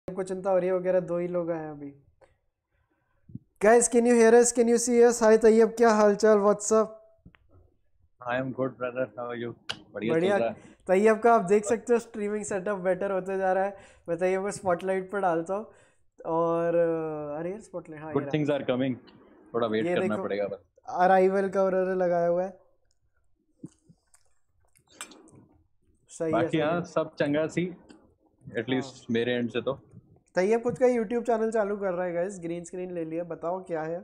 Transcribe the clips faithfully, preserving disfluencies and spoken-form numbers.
को चिंता हो रही है वगैरह, दो ही लोग हैं अभी। Guys can you hear us, can you see us? Hi Tayyab, क्या हालचाल, what's up? I am good brother, how are you? बढ़िया चल बढ़िया। रहा है। तैयब का आप देख बस सकते हो स्ट्रीमिंग सेटअप बेटर होते जा रहा है। मैं तैयब को स्पॉटलाइट पर डालता हूँ। और अ, अरे यार स्पॉटलाइट, हाँ ये गुड रहा। Things are coming. थोड़ा वेट ये करना देखो, पड़ेगा बस। अराइवल का उन्होंने लगाया हुआ है। सही है बाकी सही हाँ, है। सब चंगा सी, हाँ, एटलीस्ट मेरे एंड से तो। तैयब खुद का यूट्यूब चैनल चालू कर रहा है गाइस, ग्रीन स्क्रीन ले लिया, बताओ क्या है?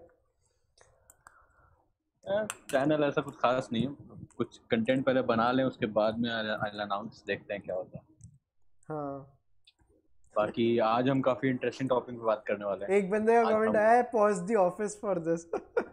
चैनल ऐसा कुछ खास नहीं है, कुछ कंटेंट पहले बना लें, उसके बाद में आई अनाउंस, देखते हैं क्या होता है। हाँ। बाकी आज हम काफी इंटरेस्टिंग टॉपिक पे बात करने वाले हैं। एक बंदे का आज कमेंट हम आया है, pause the office for this.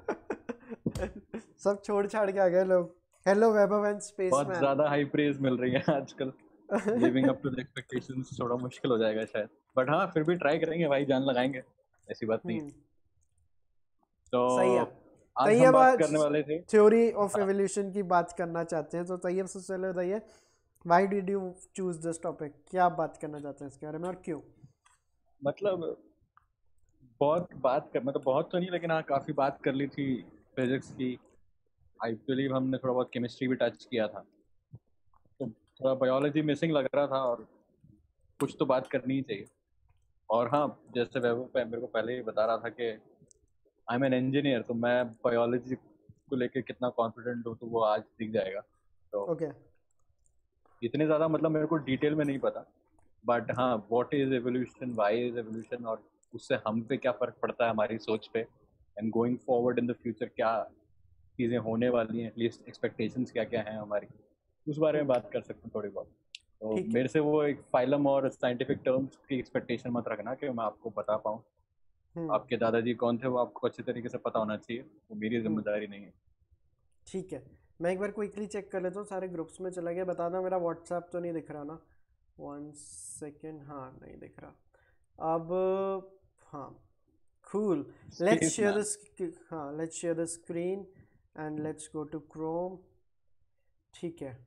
सब छोड़ छाड़ के आ गए लोग। हेलो वैभव एंड बहुत स्पेसमैन। ज्यादा हाई प्रेज मिल रही है आजकल। Living up to the expectations थोड़ा मुश्किल हो जाएगा शायद, बट हाँ फिर भी ट्राई करेंगे भाई, जान लगाएंगे, ऐसी बात नहीं है। हम्म। तो सही है। आज हम तैयब बात आज करने वाले थे। थ्योरी ऑफ हाँ, एवोल्यूशन की बात करना चाहते हैं, तो तैयब सबसे पहले बताइए, why did you choose this topic? क्या आप बात करना चाहते हैं इसके बारे में और क्यों? मतलब बहुत बात कर, मतलब बहुत तो नहीं, लेकिन हाँ काफी बात कर ली थी फिजिक्स की। आई बिलीव हमने थोड़ा बहुत केमिस्ट्री भी टच किया था, तो थोड़ा बायोलॉजी मिसिंग लग रहा था, और कुछ तो बात करनी ही चाहिए। और हाँ, जैसे वैभव पे- मेरे को पहले ही बता रहा था कि आई एम एन इंजीनियर, तो मैं बायोलॉजी को लेके कितना कॉन्फिडेंट हूँ तो वो आज दिख जाएगा। तो ओके। इतने ज़्यादा मतलब मेरे को डिटेल में नहीं पता, बट हाँ, what is evolution, why is evolution, और उससे हम पे क्या फ़र्क पड़ता है हमारी सोच पे, and going forward in the future क्या चीज़ें होने वाली हैं, एटलीस्ट एक्सपेक्टेशंस क्या क्या हैं हमारी, उस बारे में हम्म। बात कर सकते हैं थोड़ी बहुत। तो ठीक है। मेरे से वो एक फाइलम और साइंटिफिक टर्म्स की एक्सपेक्टेशन मत रखना कि मैं आपको बता पाऊँ। हम्म। आपके दादाजी कौन थे वो आपको अच्छे तरीके से पता होना चाहिए, वो मेरी हम्म। जिम्मेदारी नहीं है। ठीक है। मैं एक बार क्विकली चेक कर लेता हूँ, सारे ग्रुप्स में चला गया, बताना मेरा व्हाट्सएप तो नहीं दिख रहा ना? वन सेकेंड, हाँ नहीं दिख रहा अब। हाँ। Cool. Let's space share man. This. हाँ, let's share the screen and let's go to Chrome. ठीक है।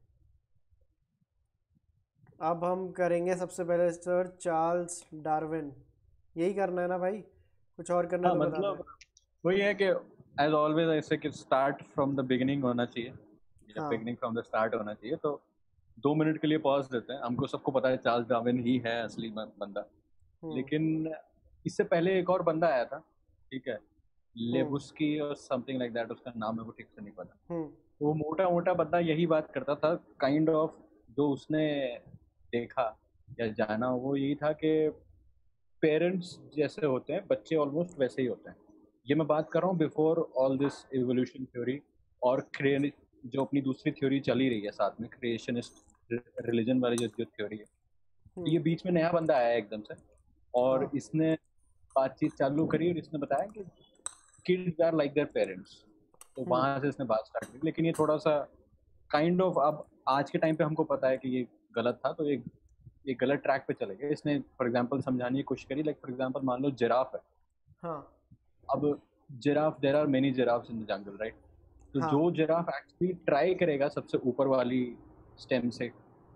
अब हम करेंगे सबसे पहले सर्च चार्ल्स डार्विन। यही करना है ना भाई? कुछ और करना है हाँ तो बता दे। मतलब वही है कि एज ऑलवेज ऐसे कि स्टार्ट फ्रॉम द बिगिनिंग होना चाहिए, या हाँ। बिगिनिंग फ्रॉम द स्टार्ट होना चाहिए। तो दो मिनट के लिए पॉज देते हैं, हमको सबको पता है चार्ल्स डार्विन ही है असली बं- बंदा। हम्म। लेकिन इससे पहले एक और बंदा आया था, ठीक है, हम्म। लेबुस्की और समथिंग लाइक दैट, उसका नाम मेरे को ठीक से नहीं पता। हम्म। तो वो मोटा मोटा बंदा यही बात करता था, काइंड ऑफ जो उसने देखा या जाना वो यही था कि पेरेंट्स जैसे होते हैं बच्चे ऑलमोस्ट वैसे ही होते हैं। ये मैं बात कर रहा हूँ before all this evolution theory, और क्रिए जो अपनी दूसरी थ्योरी चली रही है साथ में, क्रिएशनिस्ट रिलीजन वाली जो जो थ्योरी है। तो हम्म। ये बीच में नया बंदा आया है एकदम से, और हाँ। इसने बातचीत चालू करी, और इसने बताया कि kids are like their parents. तो हम्म। वहां से इसने बात स्टार्ट की, लेकिन ये थोड़ा सा काइंड ऑफ अब आज के टाइम पे हमको पता है कि ये गलत था, तो ये ये गलत ट्रैक पे चले गए। इसने फॉर एग्जांपल समझाने की कोशिश करी, लाइक फॉर एग्जांपल मान लो जिराफ है। हाँ। अब giraffe, there are many giraffes in the jungle, right? तो हाँ। जो जिराफ एक्चुअली ट्राई करेगा सबसे ऊपर वाली स्टेम से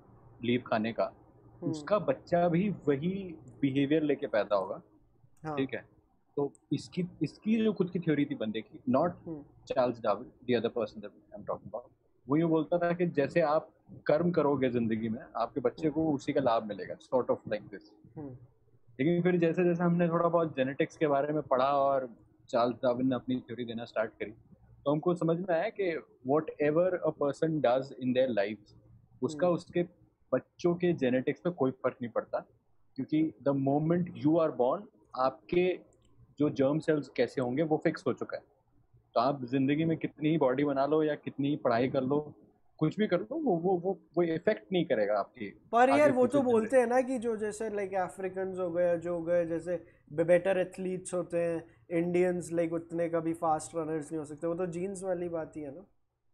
लीफ खाने का, हम्म। उसका बच्चा भी वही बिहेवियर लेके पैदा होगा, हाँ। ठीक है। तो इसकी इसकी जो खुद की थ्योरी थी बंदे की, not hmm. Charles Darwin, the other person that I am talking about, वो ये बोलता था कि जैसे आप कर्म करोगे जिंदगी में, आपके बच्चे हम्म। को उसी का लाभ मिलेगा, सॉर्ट ऑफ लाइक दिस। हम्म। लेकिन फिर जैसे जैसे हमने थोड़ा बहुत जेनेटिक्स के बारे में पढ़ा और चार्ल्स डार्विन ने अपनी थ्योरी देना स्टार्ट करी, तो हमको समझ में आया कि whatever a person does in their life, उसका हम्म। उसके बच्चों के जेनेटिक्स पे कोई फर्क नहीं पड़ता, क्योंकि the moment you are born, आपके जो जर्म सेल्स कैसे होंगे वो फिक्स हो चुका है। तो आप जिंदगी में कितनी ही बॉडी बना लो या कितनी ही पढ़ाई कर लो, कुछ भी कर लो, वो वो वो वो इफेक्ट नहीं करेगा आपकी पर यार आगे वो तो फ्यूचर बोलते जनरेशन। हैं ना कि जो जैसे लाइक अफ्रीकन्स हो गए, जो हो गए जैसे बेटर एथलीट्स होते हैं, इंडियंस लाइक उतने कभी फास्ट रनर्स नहीं हो सकते, वो तो जीन्स वाली बात ही है ना?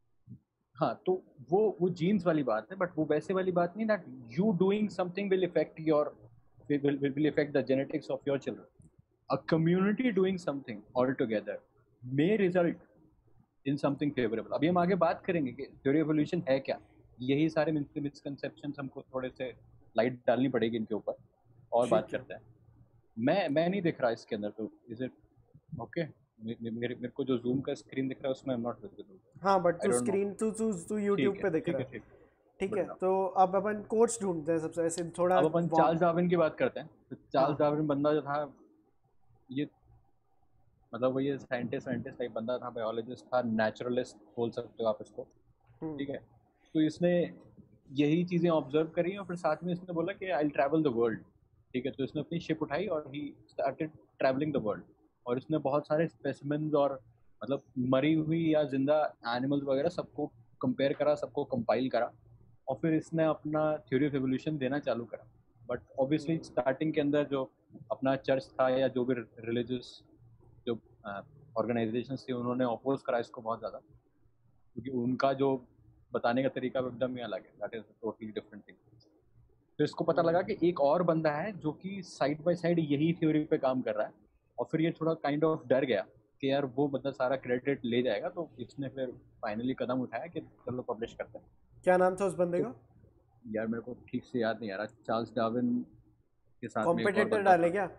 हाँ, तो वो वो जीन्स वाली बात है, बट वो वैसे वाली बात नहीं, that you doing something will effect your, will will affect the genetics of your children. A community doing something altogether may result in something favorable. अभी हम आगे बात करेंगे कि थ्योरी एवोल्यूशन है क्या, यही सारे मिसकंसेप्शन हमको थोड़े से लाइट डालनी पड़ेगी इनके ऊपर, और बात ठीक है। करते हैं। मैं मैं नहीं देख रहा इसके अंदर, तो इज इट ओके? मेरे मेरे को जो जूम का स्क्रीन दिख रहा है उसमें आई एम नॉट विजिबल। हाँ but I too don't no. Screen तू तू तू यूट्यूब ठीक है पे दिख ठीक रहा है है। ठीक है। ठीक गुड है, इनफ। तो अब अपन कोच ढूंढते हैं सबसे ऐसे थोड़ा अब अपन वा- चार्ल्स डार्विन की बात करते हैं। तो चार्ल्स हाँ। डार्विन बंदा जो था, ये मतलब वो ये साइंटिस्ट साइंटिस्ट टाइप बंदा था, बायोलॉजिस्ट था, नेचुरलिस्ट बोल सकते हो आप इसको। हम्म। ठीक है। तो इसने यही चीज़ें ऑब्जर्व करी और फिर साथ में इसने बोला कि आई ट्रैवल द वर्ल्ड। ठीक है। तो इसने अपनी शिप उठाई और he started travelling the world. और इसने बहुत सारे स्पेसिमेंस और मतलब मरी हुई या जिंदा एनिमल्स वगैरह सबको कंपेयर करा, सबको कंपाइल करा, और फिर इसने अपना थ्योरी ऑफ एवोल्यूशन देना चालू करा। बट ऑब्वियसली स्टार्टिंग के अंदर जो अपना चर्च था या जो भी रिलीजियस जो ऑर्गेनाइजेशन थी, उन्होंने अपोज करा इसको बहुत ज़्यादा, क्योंकि उनका जो बताने का तरीका एकदम ही अलग है। That is totally different thing. तो इसको पता लगा कि एक और बंदा है जो कि साइड बाय साइड यही थ्योरी पे काम कर रहा है, और फिर ये थोड़ा काइंड ऑफ डर गया कि यार वो बंदा सारा क्रेडिट ले जाएगा। तो इसने फिर फाइनली कदम उठाया कि चलो पब्लिश करते हैं। क्या नाम था उस बंदे तो का? यार मेरे को ठीक से याद नहीं आ रहा। चार्ल्स डार्विन के साथ में एक और कॉम्पिटिटर बंदा डाले था। क्या?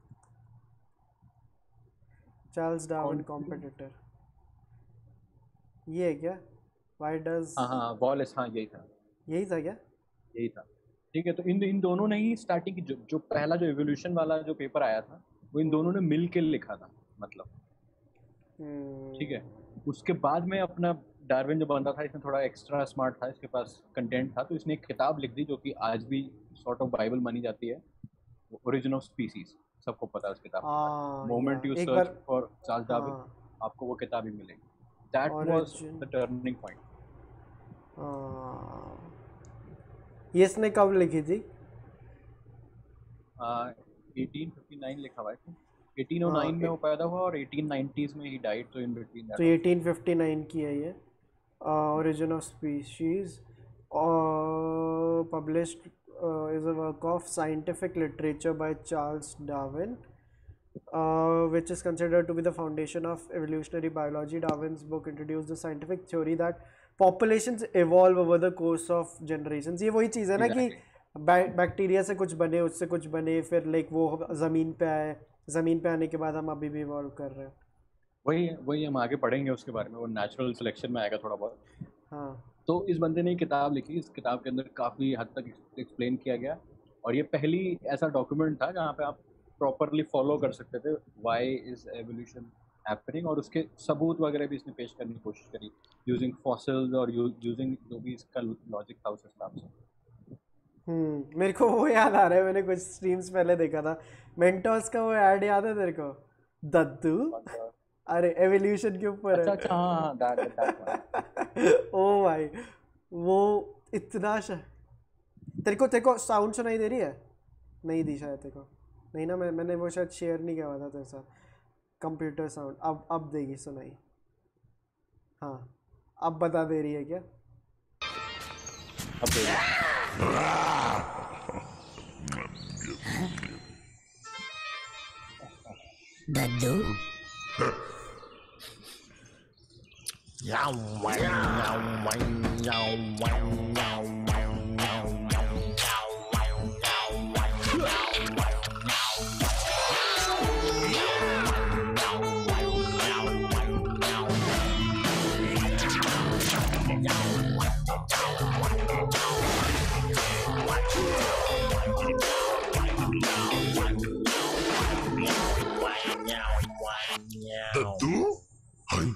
चार्ल्स डार्विन कौन? कॉम्पिटिटर, ये है क्या? वाई डज, हाँ हाँ वॉलेस, हाँ यही था। यही था क्या? यही था। ठीक है। तो इन इन दोनों ने ही स्टार्टिंग की जो, जो पहला जो एवोल्यूशन वाला जो पेपर आया था, वो इन दोनों ने मिल के लिखा था मतलब। ठीक है। उसके बाद में अपना डार्विन जो बंदा था, इसमें थोड़ा एक्स्ट्रा स्मार्ट था, इसके पास कंटेंट था, तो इसने एक किताब लिख दी जो कि आज भी सॉर्ट ऑफ बाइबल मानी जाती है, ओरिजिन ऑफ स्पीसीज। सबको पता है उस किताब के बारे में। हाँ या मोमेंट यू एक search bar, for Charles Darwin, हाँ आपको वो किताब ही मिलेगी। That was origin, the turning point. हाँ ये इसने कब लिखी थी? एटीन फिफ्टी नाइन लिखा हुआ है। एटीन ओ नाइन हाँ में वो पैदा हुआ और एटीन नाइंटीज़ में ही डाइड, तो इन बिटवीन तो that also. Eighteen fifty nine की है ये। Origin of species published uh, is a work of scientific literature by Charles Darwin, uh, which is considered to be the foundation of evolutionary biology. Darwin's book introduced the scientific theory that populations evolve over the course of generations. ये वही चीज़ है ना कि exactly. Bacteria से कुछ बने, उससे कुछ बने, फिर लाइक वो ज़मीन पे आए, ज़मीन पे आने के बाद हम अभी भी इवॉल्व कर रहे हैं। वही वही हम आगे पढ़ेंगे उसके बारे में, वो नेचुरल सिलेक्शन में आएगा थोड़ा बहुत। हाँ तो इस बंदे ने एक किताब लिखी, इस किताब के अंदर काफ़ी हद तक एक्सप्लेन किया गया, और ये पहली ऐसा डॉक्यूमेंट था जहाँ पे आप प्रॉपरली फॉलो कर सकते थे व्हाई इज एवोल्यूशन हैपनिंग, और उसके सबूत वगैरह भी इसने पेश करने की कोशिश करी यूजिंग फॉसिल्स और यूजिंग जो भी इसका लॉजिक था उस हिसाब से। हम्म मेरे को वो याद आ रहा है, मैंने कुछ स्ट्रीम्स पहले देखा था, मेंटोस का वो ऐड याद है तेरे को? दद्दू, अरे एवोल्यूशन के ऊपर अच्छा है। अच्छा, हाँ हाँ, दैट दैट वन। ओ भाई वो इतना श... तेरे को तेरे को साउंड सुनाई दे रही है? नहीं दी शायद तेरे को, नहीं ना, मैं मैंने वो शायद शेयर नहीं किया हुआ था तेरे साथ। कंप्यूटर साउंड अब अब देगी सुनाई। हाँ अब बता दे रही है क्या? अब देखो। Dadu. Yow, wow, yow, wow, yow, wow, yow, wow, yow, wow, yow, wow, yow, wow, yow, दद्दू हाय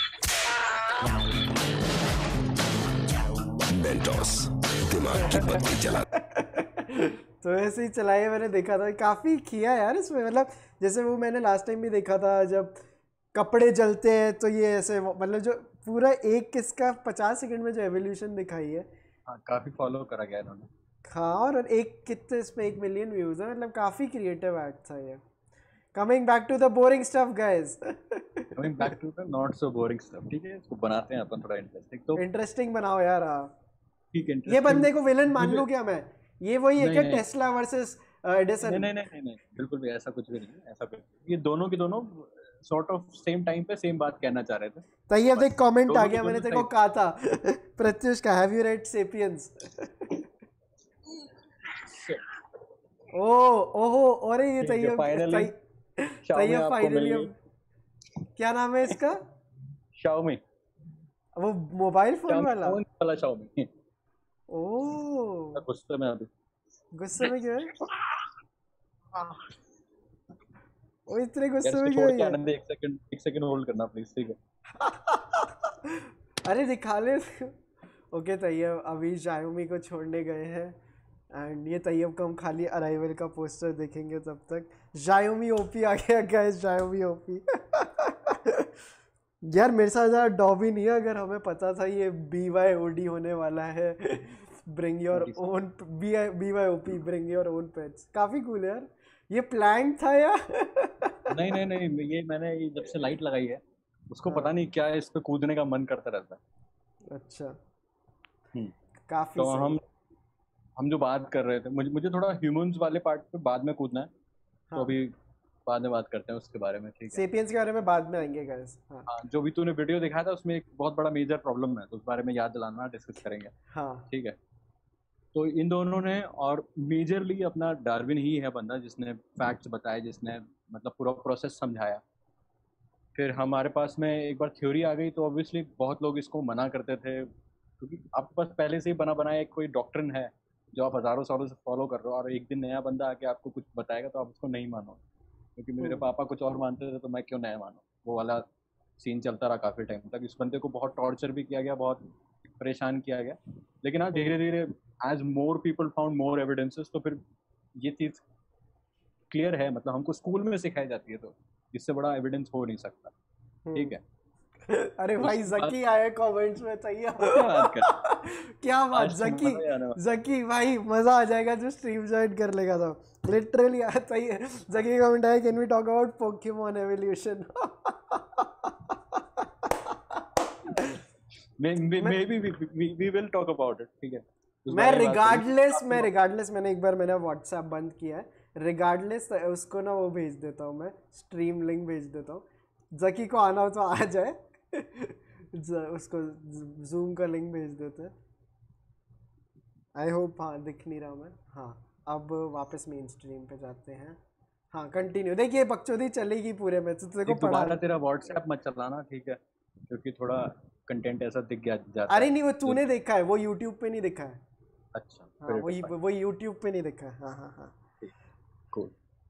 मेंटोस दिमाग की बत्ती जला तो ऐसे ही चलाइए, मैंने देखा था काफ़ी किया यार इसमें, मतलब जैसे वो मैंने लास्ट टाइम भी देखा था जब कपड़े जलते हैं तो ये ऐसे मतलब जो पूरा एक किसका पचास सेकंड में जो एवोल्यूशन दिखाई है। हाँ काफ़ी फॉलो करा गया इन्होंने। हाँ और एक कितने इस पे एक मिलियन व्यूज है, मतलब काफ़ी क्रिएटिव एक्ट था ये। Coming back to the boring stuff guys, coming back to the not so boring stuff. ठीक है, इसको बनाते हैं अपन थोड़ा इंटरेस्टिंग। तो इंटरेस्टिंग बनाओ यार। हाँ ठीक है, ये बंदे को विलन मान मुझे- लूं क्या मैं? ये वही है नहीं, क्या नहीं। टेस्ला वर्सेस नहीं एडिसन? नहीं नहीं नहीं नहीं, बिल्कुल भी ऐसा कुछ भी नहीं है, ऐसा कुछ। ये दोनों के दोनों सॉर्ट ऑफ सेम टाइम पे सेम बात कहना चाह रहे थे। तो ये अब एक कमेंट आ दोनों के गया, मैंने दोनों तेरे को type- कहा था प्रत्युष का, हैव यू रेड सेपियंस? ओ ओहो, अरे ये ठीक है, तैयब finally तै- Xiaomi तैयब आपको फाइनली मिल अब गई। क्या नाम है इसका? Xiaomi वो मोबाइल फोन Xiaomi वाला? फोन वाला Xiaomi। ओ गुस्से में अभी। गुस्से में क्यों है? वो इतने यार गुस्से इसको में छोड़ क्यों के है? आनंद एक सेकंड एक सेकंड होल्ड करना प्लीज, ठीक है। अरे दिखा ले। ओके तैयब अभी Xiaomi को छोड़ने गए हैं एंड ये तैयब को हम खाली अराइवल का पोस्टर देखेंगे तब तक। Xiaomi ओपी आ गया गाइस, Xiaomi ओपी। यार मेरे साथ ज़्यादा डॉबी नहीं है, अगर हमें पता था ये बी वाई ओ डी होने वाला है। Bring your own B B Y O P, bring your own pets, काफ़ी कूल है यार। ये प्लान था यार। नहीं नहीं नहीं, ये मैंने ये जब से लाइट लगाई है उसको हाँ। पता नहीं क्या है, इस पे कूदने का मन करता रहता है। अच्छा हम्म, काफ़ी तो सही। हम हम जो बात कर रहे थे, मुझे मुझे थोड़ा ह्यूमंस वाले पार्ट पे बाद में कूदना है, तो हाँ अभी बाद में बात करते हैं उसके बारे में, ठीक है। सेपियंस के बारे में बाद में आएंगे गाइस। हाँ हाँ, जो भी तूने वीडियो दिखाया था उसमें एक बहुत बड़ा मेजर प्रॉब्लम है, तो उस बारे में याद दिलाना, डिस्कस करेंगे, हाँ ठीक है। तो इन दोनों ने, और मेजरली अपना डार्विन ही है बंदा जिसने फैक्ट्स बताए, जिसने मतलब पूरा प्रोसेस समझाया। फिर हमारे पास में एक बार थ्योरी आ गई, तो ऑब्वियसली बहुत लोग इसको मना करते थे, क्योंकि आपके पास पहले से ही बना बनाया एक कोई डॉक्ट्रिन है जो आप हज़ारों सालों से फॉलो कर रहे हो, और एक दिन नया बंदा आके आपको कुछ बताएगा तो आप उसको नहीं मानो। क्योंकि मेरे हम्म, पापा कुछ और मानते थे तो मैं क्यों नया मानो, वो वाला सीन चलता रहा काफ़ी टाइम तक। इस बंदे को बहुत टॉर्चर भी किया गया, बहुत परेशान किया गया, लेकिन हाँ धीरे धीरे as more people found more evidences, तो फिर ये चीज़ क्लियर है, मतलब हमको स्कूल में सिखाई जाती है, तो इससे बड़ा एविडेंस हो नहीं सकता, ठीक है। अरे भाई उसके बाद जकी आए कमेंट्स में चाहिए। क्या बात कर, क्या बात, आज तो जकी मजा ही आने वाला। जकी भाई मजा आ जाएगा जो स्ट्रीम ज्वाइन कर लेगा तो लिटरली चाहिए। जकी कमेंट आया, can we talk about Pokemon evolution? Maybe we will talk about it, ठीक है। उस मैं बारे में बात करेंगे। रिगार्डलेस काफी मैं बात- रिगार्डलेस मैंने एक बार मैंने व्हाट्सएप बंद किया है, रिगार्डलेस उसको ना वो भेज देता हूँ, मैं स्ट्रीम लिंक भेज देता हूँ, जकी को आना हो तो आ जाए। ज- उसको जूम का लिंक भेज देते हैं। आई होप, हाँ दिख नहीं रहा मैं। हाँ अब वापस मेन स्ट्रीम पे जाते हैं। हाँ कंटिन्यू, देखिए बकचोदी चलेगी पूरे में, तो तेरे को एक पढ़ा। दोबारा तेरा व्हाट्सएप मत चलाना, ठीक है, क्योंकि थोड़ा कंटेंट ऐसा दिख गया जाता अरे है नहीं वो जो- तूने देखा है, वो यूट्यूब पे नहीं देखा है। अच्छा, हाँ फिर वही वो यूट्यूब पे नहीं देखा है। हाँ हाँ हाँ cool।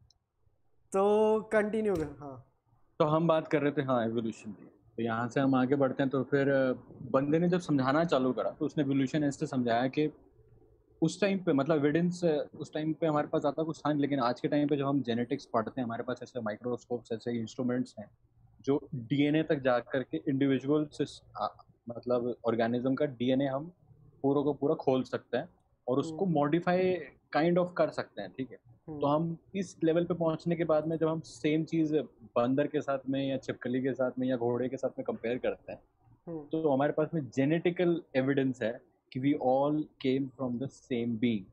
तो कंटिन्यू कर। हाँ तो हम बात कर रहे थे हाँ एवोल्यूशन की, तो यहाँ से हम आगे बढ़ते हैं। तो फिर अ, बंदे ने जब समझाना चालू करा तो उसने एवोल्यूशन ऐसे समझाया कि उस टाइम पे मतलब एविडेंस उस टाइम पे हमारे पास ज़्यादा कुछ था नहीं, लेकिन आज के टाइम पे जब हम जेनेटिक्स पढ़ते हैं, हमारे पास ऐसे माइक्रोस्कोप्स, ऐसे इंस्ट्रूमेंट्स हैं जो डीएनए तक जा करके इंडिविजुअल से आ, मतलब ऑर्गेनिज्म का डीएनए हम पूरा को पूरा खोल सकते हैं और उसको मॉडिफाई काइंड ऑफ कर सकते हैं, ठीक है। तो हम इस लेवल पे पहुंचने के बाद में जब हम सेम चीज़ बंदर के साथ में या छिपकली के साथ में या घोड़े के साथ में कंपेयर करते हैं, तो हमारे पास में जेनेटिकल एविडेंस है कि we all came from the same being,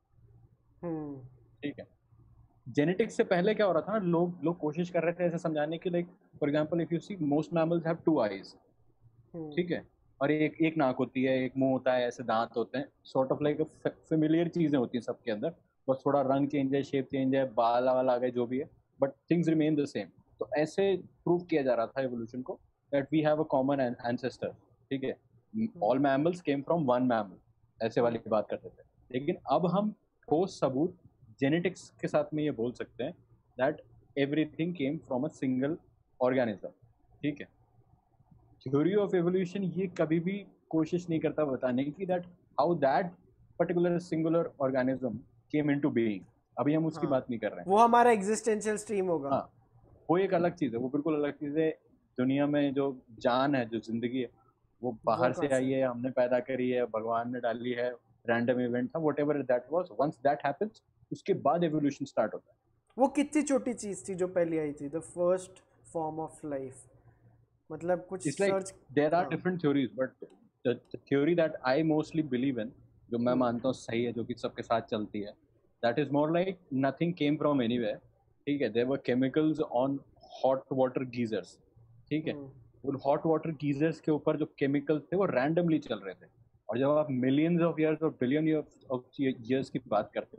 ठीक है। जेनेटिक्स से पहले क्या हो रहा था ना, लोग लोग कोशिश कर रहे थे ऐसे समझाने की, like for example if you see most mammals have two eyes, ठीक है, और एक एक नाक होती है, एक मुंह होता है, ऐसे दांत होते हैं, सॉर्ट ऑफ लाइक फेमिलियर चीजें होती हैं सबके अंदर, बस थोड़ा रंग चेंज है, शेप चेंज है, बाल वाल आ गए, जो भी है, but things remain the same. तो ऐसे प्रूव किया जा रहा था एवोल्यूशन को, that we have a common ancestor, ठीक है, all mammals came from one mammal, ऐसे वाली बात करते थे। लेकिन अब हम ठोस सबूत जेनेटिक्स के साथ में ये बोल सकते हैं that everything came from a single organism, ठीक है। थ्योरी ऑफ एवोल्यूशन ये कभी भी कोशिश नहीं करता बताने की that how that particular singular organism came into being. अभी हम उसकी हाँ, बात नहीं कर रहे हैं, वो हमारा एग्जिस्टेंशियल स्ट्रीम होगा। हाँ, वो एक अलग चीज़ है, वो बिल्कुल अलग चीज़ है। दुनिया में जो जान है, जो जिंदगी है, वो बाहर से आई है, हमने पैदा करी है, भगवान ने डाली है, रैंडम इवेंट था, whatever that was, once that happens उसके बाद एवोल्यूशन स्टार्ट होता है। वो कितनी छोटी चीज थी जो पहले आई थी, the first form of life, मतलब कुछ It's like search. there are हाँ different theories, but the, the theory that I mostly believe in, जो मैं मानता हूँ सही है, जो कि सबके साथ चलती है, that is more like nothing came from anywhere, ठीक है। There were chemicals on hot water geysers, ठीक है। उन hot water geysers के ऊपर जो chemicals थे वो randomly चल रहे थे, और जब आप millions of years और billion years of years की बात करते हो,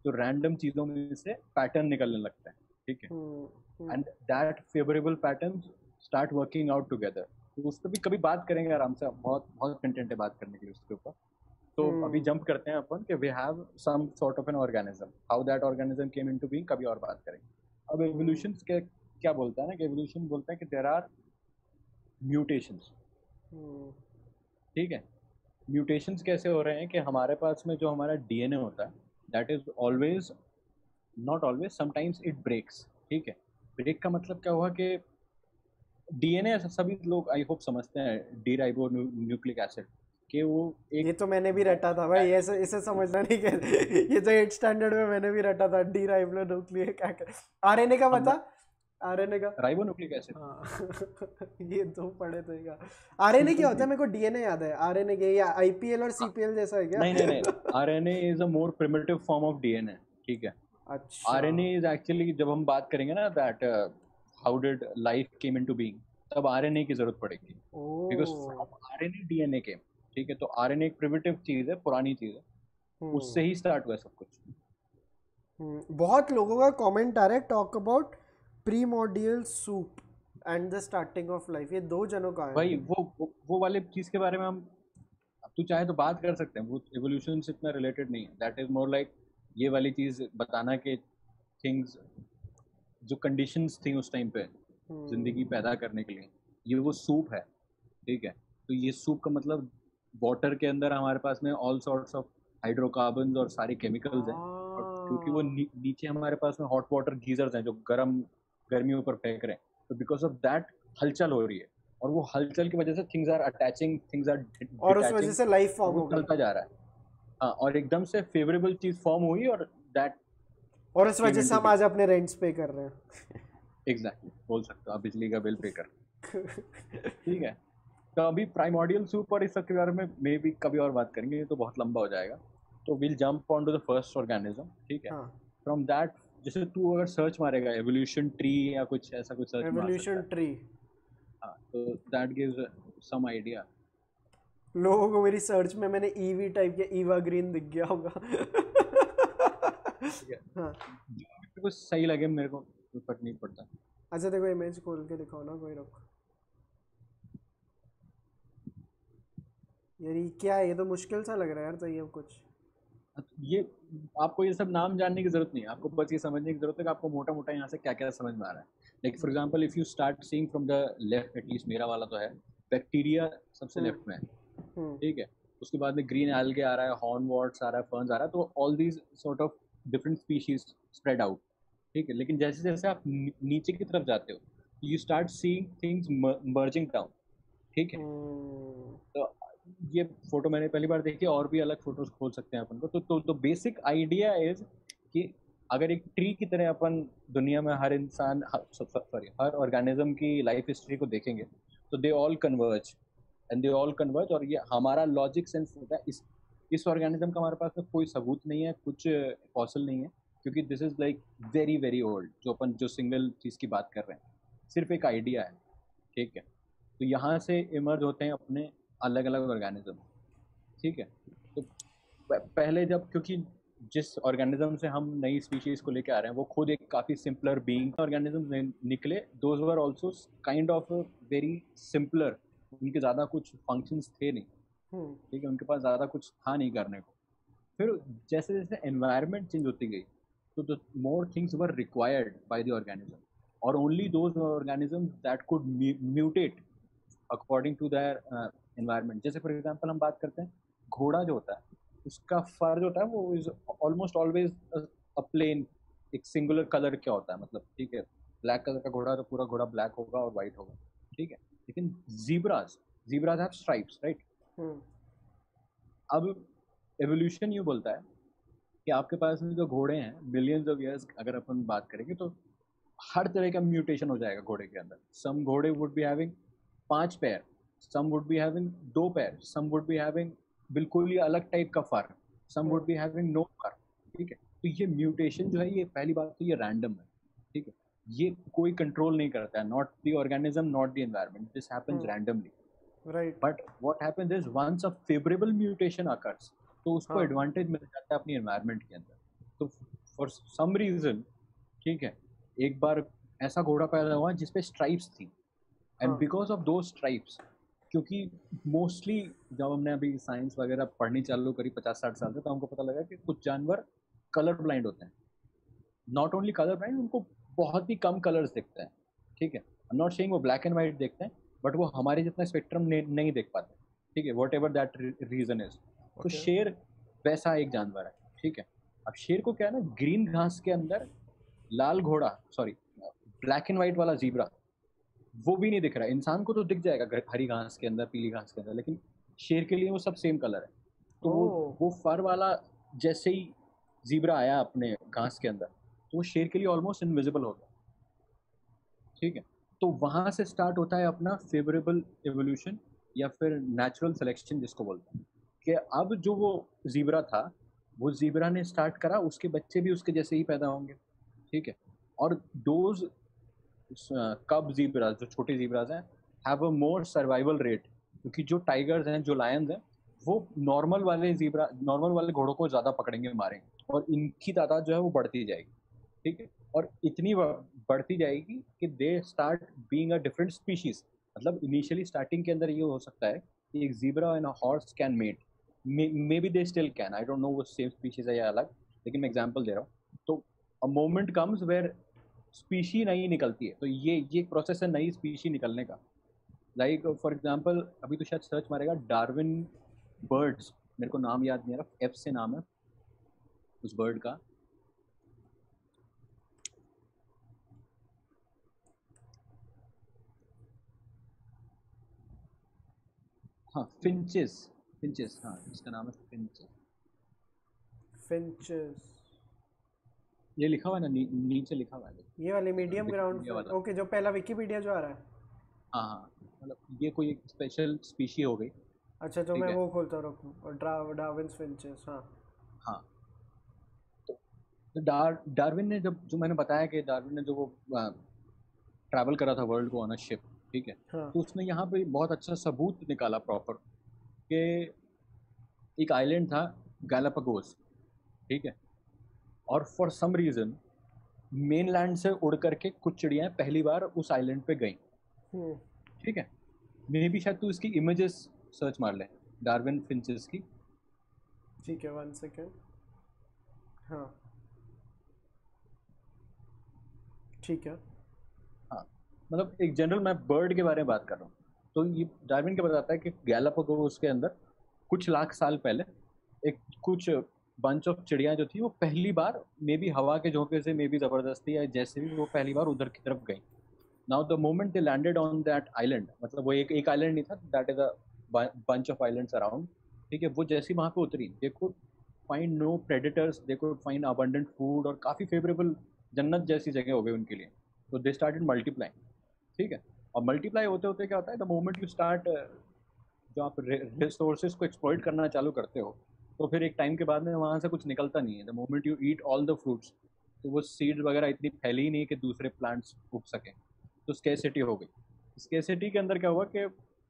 तो रैंडम चीज़ों में से पैटर्न निकलने लगता है, ठीक है, hmm and that favourable pattern start working out together. तो उस पर भी कभी बात करेंगे आराम से, बहुत बहुत कंटेंट है बात करने के लिए उसके ऊपर। तो अभी हम्म जंप करते हैं अपन कि we have some sort of an organism, how that organism came into being, कभी और बात करेंगे। अब एवोल्यूशन के क्या बोलता है ना, कि एवोल्यूशन बोलता है कि देयर आर म्यूटेशंस, हम्म ठीक है। म्यूटेशंस कैसे हो रहे हैं कि हमारे पास में जो हमारा डीएनए होता है that is always, not always, sometimes it breaks, ठीक है। ब्रेक का मतलब क्या हुआ कि डीएनए सभी लोग आई होप समझते हैं, डी राइबो न्यूक्लिक एसिड, कि वो एक, ये तो मैंने भी रटा था भाई, ऐसे इसे समझना नहीं कि ये तो एट स्टैंडर्ड में मैंने भी रटा था, डी राइबोन्यूक्लिक आरएनए का बता, आरएनए का राइबो न्यूक्लिक एसिड। हाँ ये तो पढ़े थे क्या। आरएनए क्या होता है, मेरे को डीएनए याद है, आरएनए के या आईपीएल और सीपीएल जैसा है क्या? नहीं नहीं नहीं, RNA is a more primitive form of DNA, ठीक है। अच्छा आरएनए इज एक्चुअली, जब हम बात करेंगे ना that how did life came into being, तब आरएनए की जरूरत पड़ेगी, because from RNA DNA came, ठीक है। तो आरएनए एक प्रिमिटिव चीज है, पुरानी चीज है, उससे ही स्टार्ट हुआ सब कुछ। हम्म, बहुत लोगों का कमेंट आ रहा है, talk about primordial soup and the starting of life, ये दो जनों का है भाई वो वो, वो वाले चीज के बारे में हम, अब तू चाहे तो बात कर सकते हैं, वो एवोल्यूशन से इतना रिलेटेड नहीं है, दैट इज मोर लाइक ये वाली चीज बताना कि थिंग्स, जो कंडीशंस थी उस टाइम पे जिंदगी पैदा करने के लिए, ये वो सूप है, ठीक है। तो ये सूप का मतलब वाटर के अंदर हमारे पास में ऑल सॉर्ट्स ऑफ हाइड्रोकार्बन्स और सारे केमिकल्स हैं, और क्योंकि वो नी, नीचे हमारे पास में हॉट वाटर गीजर्स हैं जो गर्म गर्मियों पर फेंक रहे हैं, तो बिकॉज ऑफ दैट हलचल हो रही है, और वो हलचल की वजह से things are attaching, things are और उस वजह से लाइफ फॉर्म हो गई, चलता जा रहा है। हाँ, और एकदम से फेवरेबल चीज फॉर्म हुई, और दैट, और उस वजह से हम आज अपने रेंट्स पे कर रहे हैं। एग्जैक्टली, बोल सकते हो आप बिजली का बिल पे कर, ठीक है। तो अभी प्राइमोर्डियल सूप और इस सब के बारे में मे भी कभी और बात करेंगे, ये तो बहुत लंबा हो जाएगा। तो will jump on to the first organism, ठीक है। फ्रॉम दैट, जैसे तू अगर सर्च मारेगा एवोल्यूशन ट्री या कुछ ऐसा कुछ सर्च, एवोल्यूशन ट्री, हाँ, तो दैट गिव्स सम आइडिया। लोगों को मेरी सर्च में मैंने ईवी टाइप किया, ईवा ग्रीन दिख गया होगा। हाँ कुछ सही लगे मेरे को, कोई फर्क नहीं पड़ता। अच्छा देखो, इमेज खोल के दिखाओ ना कोई, रुक यार, ये क्या है, ये तो मुश्किल सा लग रहा है यार, तो ये कुछ, ये आपको ये सब नाम जानने की जरूरत नहीं है, आपको बस ये समझने की जरूरत है कि आपको मोटा मोटा यहाँ से क्या क्या समझ में आ रहा है। Like for example, if you start seeing from the left, at least मेरा वाला तो है, बैक्टीरिया सबसे लेफ्ट में है, ठीक है। उसके बाद में ग्रीन एल्गे आ रहा है, हॉर्नवॉर्ट्स आ रहा है, फर्न्स आ रहा है, तो all these sort of different species spread out, ठीक है। लेकिन जैसे जैसे आप नीचे की तरफ जाते हो, you start seeing things merging down, ठीक है। तो ये फोटो मैंने पहली बार देखी, और भी अलग फोटोज खोल सकते हैं अपन को। तो तो, तो बेसिक आइडिया इज कि अगर एक ट्री की तरह अपन दुनिया में हर इंसान, सॉरी हर ऑर्गेनिज्म की लाइफ हिस्ट्री को देखेंगे, तो they all converge and they all converge, और ये हमारा लॉजिक सेंस होता है। इस इस ऑर्गेनिज्म का हमारे पास में कोई सबूत नहीं है, कुछ फॉसिल नहीं है, क्योंकि this is like very very old, जो अपन जो सिंगल चीज़ की बात कर रहे हैं, सिर्फ एक आइडिया है, ठीक है। तो यहाँ से इमर्ज होते हैं अपने अलग अलग ऑर्गेनिज्म, ठीक है। तो पहले जब, क्योंकि जिस ऑर्गेनिज्म से हम नई स्पीशीज को लेके आ रहे हैं वो खुद एक काफ़ी सिंपलर बीइंग ऑर्गेनिज्म निकले, those were also kind of very simpler, उनके ज़्यादा कुछ फंक्शंस थे नहीं, ठीक है, उनके पास ज़्यादा कुछ था नहीं करने को। फिर जैसे जैसे एनवायरनमेंट चेंज होती गई, तो the more things were required by the organism, और only those organism that could mutate according to their environment. जैसे फॉर एग्जांपल हम बात करते हैं, घोड़ा जो होता है उसका फर जो होता है वो is almost always a plain, एक सिंगुलर कलर क्या होता है, मतलब ठीक है, ब्लैक कलर का घोड़ा तो पूरा घोड़ा ब्लैक होगा और वाइट होगा, ठीक है। लेकिन zebras zebras have stripes, right. अब एवोल्यूशन ये बोलता है कि आपके पास में जो घोड़े हैं, मिलियंस ऑफ ईयर्स अगर अपन बात करेंगे, तो हर तरह का म्यूटेशन हो जाएगा घोड़े के अंदर। सम घोड़े वुड बी हैविंग पांच पैर, सम वुड बी हैविंग दो पैर, सम वुड बी हैविंग बिल्कुल ही अलग टाइप का fur, some would be having no fur, ठीक है। तो ये म्यूटेशन जो है, ये पहली बात तो ये रैंडम है, ठीक है, ये कोई कंट्रोल नहीं करता है, not the organism not the environment, this happens randomly, right. But what happens is once a favourable mutation occurs, तो उसको एडवांटेज मिल जाता है अपनी एनवायरनमेंट के अंदर, तो फॉर सम रीजन, ठीक है, एक बार ऐसा घोड़ा पैदा हुआ जिसपे स्ट्राइप्स थी, एंड हाँ बिकॉज ऑफ दो स्ट्राइप्स, क्योंकि मोस्टली जब हमने अभी साइंस वगैरह पढ़नी चालू करी पचास साठ साल से, तो हमको पता लगा कि कुछ जानवर कलर ब्लाइंड होते हैं। नॉट ओनली कलर ब्लाइंड, उनको बहुत ही कम कलर्स दिखते हैं, ठीक है। आई एम नॉट सेइंग वो ब्लैक एंड वाइट देखते हैं, बट वो हमारे जितना स्पेक्ट्रम नहीं देख पाते, ठीक है, whatever that reason is. तो ओके शेर वैसा एक जानवर है, ठीक है। अब शेर को क्या है ना, ग्रीन घास के अंदर लाल घोड़ा, सॉरी ब्लैक एंड वाइट वाला जीब्रा, वो भी नहीं दिख रहा है। इंसान को तो दिख जाएगा घर- हरी घास के अंदर, पीली घास के अंदर, लेकिन शेर के लिए वो सब सेम कलर है। तो वो ओ वो फर वाला जैसे ही जीब्रा आया अपने घास के अंदर, तो वो शेर के लिए ऑलमोस्ट इनविजिबल हो गया, ठीक है। तो वहाँ से स्टार्ट होता है अपना फेवरेबल एवोल्यूशन, या फिर नेचुरल सिलेक्शन जिसको बोलते हैं, कि अब जो वो जीब्रा था, वो जीब्रा ने स्टार्ट करा, उसके बच्चे भी उसके जैसे ही पैदा होंगे, ठीक है। और दोज कब जीब्रास, जो छोटे जीब्रास हैं, have a more survival rate, क्योंकि जो टाइगर्स हैं, जो लायंस हैं, वो नॉर्मल वाले जीब्रा नॉर्मल वाले घोड़ों को ज़्यादा पकड़ेंगे, मारेंगे, और इनकी तादाद जो है वो बढ़ती जाएगी, ठीक है। और इतनी ब- बढ़ती जाएगी कि they start being a different species. मतलब इनिशियली स्टार्टिंग के अंदर ये हो सकता है कि एक zebra and a horse can mate, maybe they still can, I don't know वो सेम स्पीशीज है या अलग, लेकिन मैं एग्जांपल दे रहा हूँ। तो a moment comes where species नई निकलती है, तो ये ये एक प्रोसेस है नई स्पीशी निकलने का। लाइक फॉर एग्जांपल, अभी तो शायद सर्च मारेगा डार्विन बर्ड्स, मेरे को नाम याद नहीं आ रहा, एफ से नाम है उस बर्ड का। हाँ, फिंचेस, फिंचेस, हाँ इसका नाम है फिंचेस। फिंचेस, ये लिखा हुआ है ना, नी, नीचे लिखा हुआ है, ये वाली मीडियम ग्राउंड विकिपीडिया वाला। ओके, जो पहला विकिपीडिया जो आ रहा है। हाँ हाँ, मतलब ये कोई एक स्पेशल स्पीशी हो गई, अच्छा, जो ठीक मैं है। वो खोलता रखूँ, और डा डार्विन्स फिंचेस, हाँ हाँ, तो डार डार्विन ने, जब जो मैंने बताया कि डार्विन ने जो वो ट्रैवल करा था वर्ल्ड को ऑन अ शिप, ठीक है, हाँ तो उसने यहाँ पे बहुत अच्छा सबूत निकाला प्रॉपर, कि एक आइलैंड था गैलापागोस, ठीक है, और फॉर सम रीज़न मेनलैंड से उड़ करके कुछ चिड़ियाँ पहली बार उस आइलैंड पे गई, हम्म, ठीक है। मे बी शायद तू इसकी इमेजेस सर्च मार ले, डार्विन फिंचेस की। ठीक है, वन सेकेंड, हाँ ठीक है, हाँ, मतलब एक जनरल मैं बर्ड के बारे में बात कर रहा हूँ। तो ये डार्विन क्या बताता है कि गैलापागोस के अंदर कुछ लाख साल पहले एक कुछ बंच ऑफ चिड़िया जो थी, वो पहली बार मे बी हवा के झोंके से, मे बी ज़बरदस्ती या जैसे भी, वो पहली बार उधर की तरफ गई। Now the moment they landed on that island, मतलब वो एक एक आइलैंड नहीं था, that is a bunch of islands around, ठीक है। वो जैसी वहाँ पे उतरी, they could find no predators, they could find abundant food, और काफ़ी फेवरेबल, जन्नत जैसी जगह हो गई उनके लिए। तो दे स्टार्टेड मल्टीप्लाइंग, ठीक है। और मल्टीप्लाई होते होते क्या होता है, द मोमेंट यू स्टार्ट, जो आप रिसोर्सेज को एक्सप्लॉइट करना चालू करते हो, तो फिर एक टाइम के बाद में वहाँ से कुछ निकलता नहीं है। The moment you eat all the fruits, तो वो सीड्स वगैरह इतनी फैली ही नहीं कि दूसरे प्लांट्स उग सकें, तो स्केसिटी हो गई। स्केसिटी के अंदर क्या हुआ कि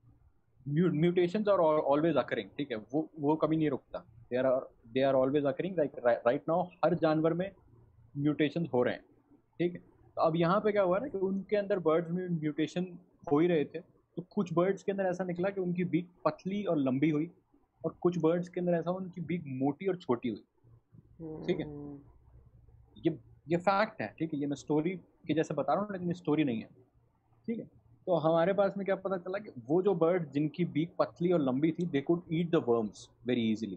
म्यूटेशंस आर ऑलवेज अकरिंग, ठीक है, वो वो कभी नहीं रुकता, they are they are always occurring, like right now हर जानवर में म्यूटेशंस हो रहे हैं, ठीक है। तो अब यहाँ पे क्या हुआ ना कि उनके अंदर बर्ड्स में म्यूटेशन हो ही रहे थे, तो कुछ बर्ड्स के अंदर ऐसा निकला कि उनकी बीक पतली और लंबी हुई, और कुछ बर्ड्स के अंदर ऐसा उनकी बीक मोटी और छोटी हुई, ठीक है। हम्म, ये ये फैक्ट है, ठीक है, ये मैं स्टोरी के जैसे बता रहा हूँ, लेकिन ये स्टोरी नहीं है, ठीक है। तो हमारे पास में क्या पता चला कि वो जो बर्ड जिनकी बीक पतली और लंबी थी, they could eat the worms very easily,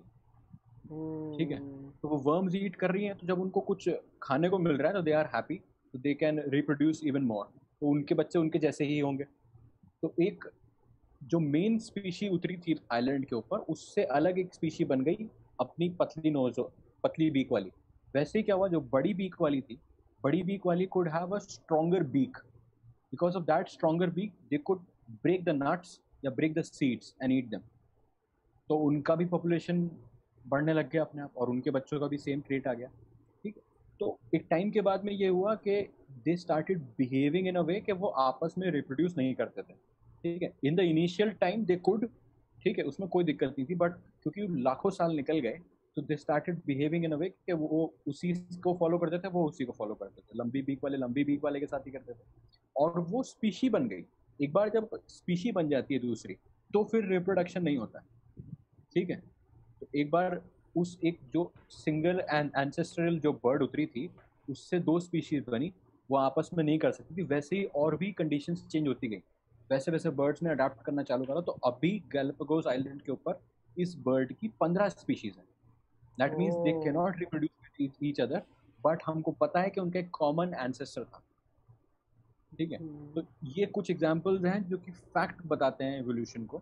ठीक है। हम्म, तो वो वर्म्स ईट कर रही हैं, तो जब उनको कुछ खाने को मिल रहा है तो दे आर हैप्पी, तो they can reproduce even more, तो उनके बच्चे उनके जैसे ही होंगे। तो एक जो मेन स्पीशी उतरी थी आइलैंड के ऊपर, उससे अलग एक स्पीशी बन गई अपनी पतली नोज, पतली बीक वाली। वैसे ही क्या हुआ, जो बड़ी बीक वाली थी, बड़ी बीक वाली could have a stronger beak, because of that stronger beak they could break the nuts या break the seeds and eat them. तो उनका भी पॉपुलेशन बढ़ने लग गया अपने आप, और उनके बच्चों का भी सेम ट्रेट आ गया, ठीक है। तो एक टाइम के बाद में ये हुआ कि दे स्टार्टेड बिहेविंग इन अ वे कि वो आपस में रिप्रोड्यूस नहीं करते थे, ठीक है। In the initial time they could, ठीक है, उसमें कोई दिक्कत नहीं थी, बट क्योंकि लाखों साल निकल गए, तो दे स्टार्टेड बिहेविंग इन अ वे कि वो उसी को फॉलो करते थे, वो उसी को फॉलो करते थे, लंबी बीक वाले लंबी बीक वाले के साथ ही करते थे, और वो स्पीशी बन गई। एक बार जब स्पीशी बन जाती है दूसरी, तो फिर रिप्रोडक्शन नहीं होता है, ठीक है। तो एक बार उस एक जो सिंगल एंसेस्ट्रल जो बर्ड उतरी थी, उससे दो स्पीशीज बनी, वो आपस में नहीं कर सकती थी, वैसे ही और भी कंडीशंस चेंज होती गई, वैसे वैसे बर्ड्स ने अडाप्ट करना चालू करा। तो अभी गैलापागोस आइलैंड के ऊपर इस बर्ड की पंद्रह स्पीशीज हैं। That means they can not reproduce with each other, but हमको पता है कि उनका एक कॉमन एंसेस्टर था, ठीक है। तो ये कुछ एग्जांपल्स हैं जो कि फैक्ट बताते हैं एवोल्यूशन को,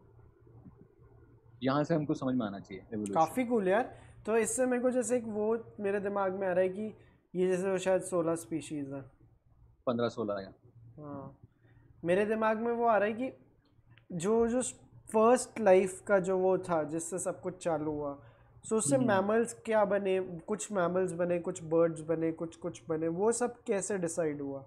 यहाँ से हमको समझ में आना चाहिए एवोल्यूशन। काफ़ी कूल यार। तो इससे मेरे को जैसे एक वो मेरे दिमाग में आ रहा है कि ये जैसे वो शायद सोलह स्पीशीज है, पंद्रह सोलह या हाँ, मेरे दिमाग में वो आ रहा है कि जो जो फर्स्ट लाइफ का जो वो था जिससे सब कुछ चालू हुआ, सो उससे मैमल्स क्या बने, कुछ मैमल्स बने, कुछ बर्ड्स बने, कुछ कुछ बने, वो सब कैसे डिसाइड हुआ?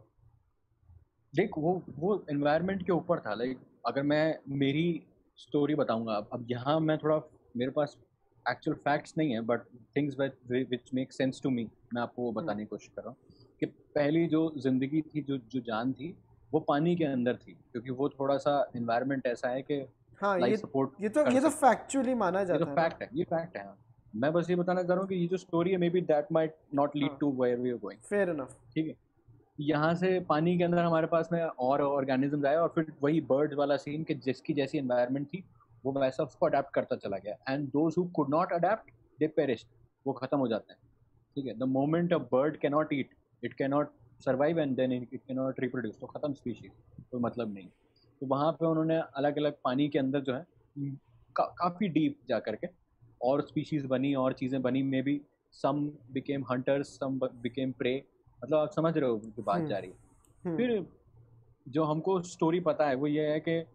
देख वो वो एनवायरनमेंट के ऊपर था। लाइक अगर मैं मेरी स्टोरी बताऊंगा, अब अब यहाँ मैं थोड़ा, मेरे पास एक्चुअल फैक्ट्स नहीं है, but things which make sense to me, मैं आपको वो बताने की कोशिश कर रहा हूँ कि पहली जो जिंदगी थी, जो जो जान थी, वो पानी के अंदर थी, क्योंकि वो थोड़ा सा एनवायरनमेंट ऐसा है कि हाँ, लाइफ ये सपोर्ट ये तो ये तो फैक्चुअली माना ये जाता तो है फैक्ट है, ये फैक्ट है। हाँ। मैं बस ये बताना चाह रहा हूँ कि ये जो स्टोरी है, maybe that might not lead to where we are going. Fair enough. ठीक है, यहाँ से पानी के अंदर हमारे पास में और ऑर्गेनिज्म आए, और फिर वही बर्ड्स वाला सीन कि जिसकी जैसी एनवायरनमेंट थी वो वैसा उसको अडेप्ट करता चला गया, and those who could not adapt they perished, वो खत्म हो जाते हैं। ठीक है, the moment a bird can not eat, it can not survive and then it can not reproduce, तो खत्म स्पीशीज, कोई मतलब नहीं। तो वहाँ पे उन्होंने अलग अलग पानी के अंदर जो है का, काफ़ी डीप जा करके और स्पीशीज बनी और चीज़ें बनी, maybe some became hunters, some became prey, मतलब आप समझ रहे हो जो बात जा रही है। फिर जो हमको स्टोरी पता है वो ये है कि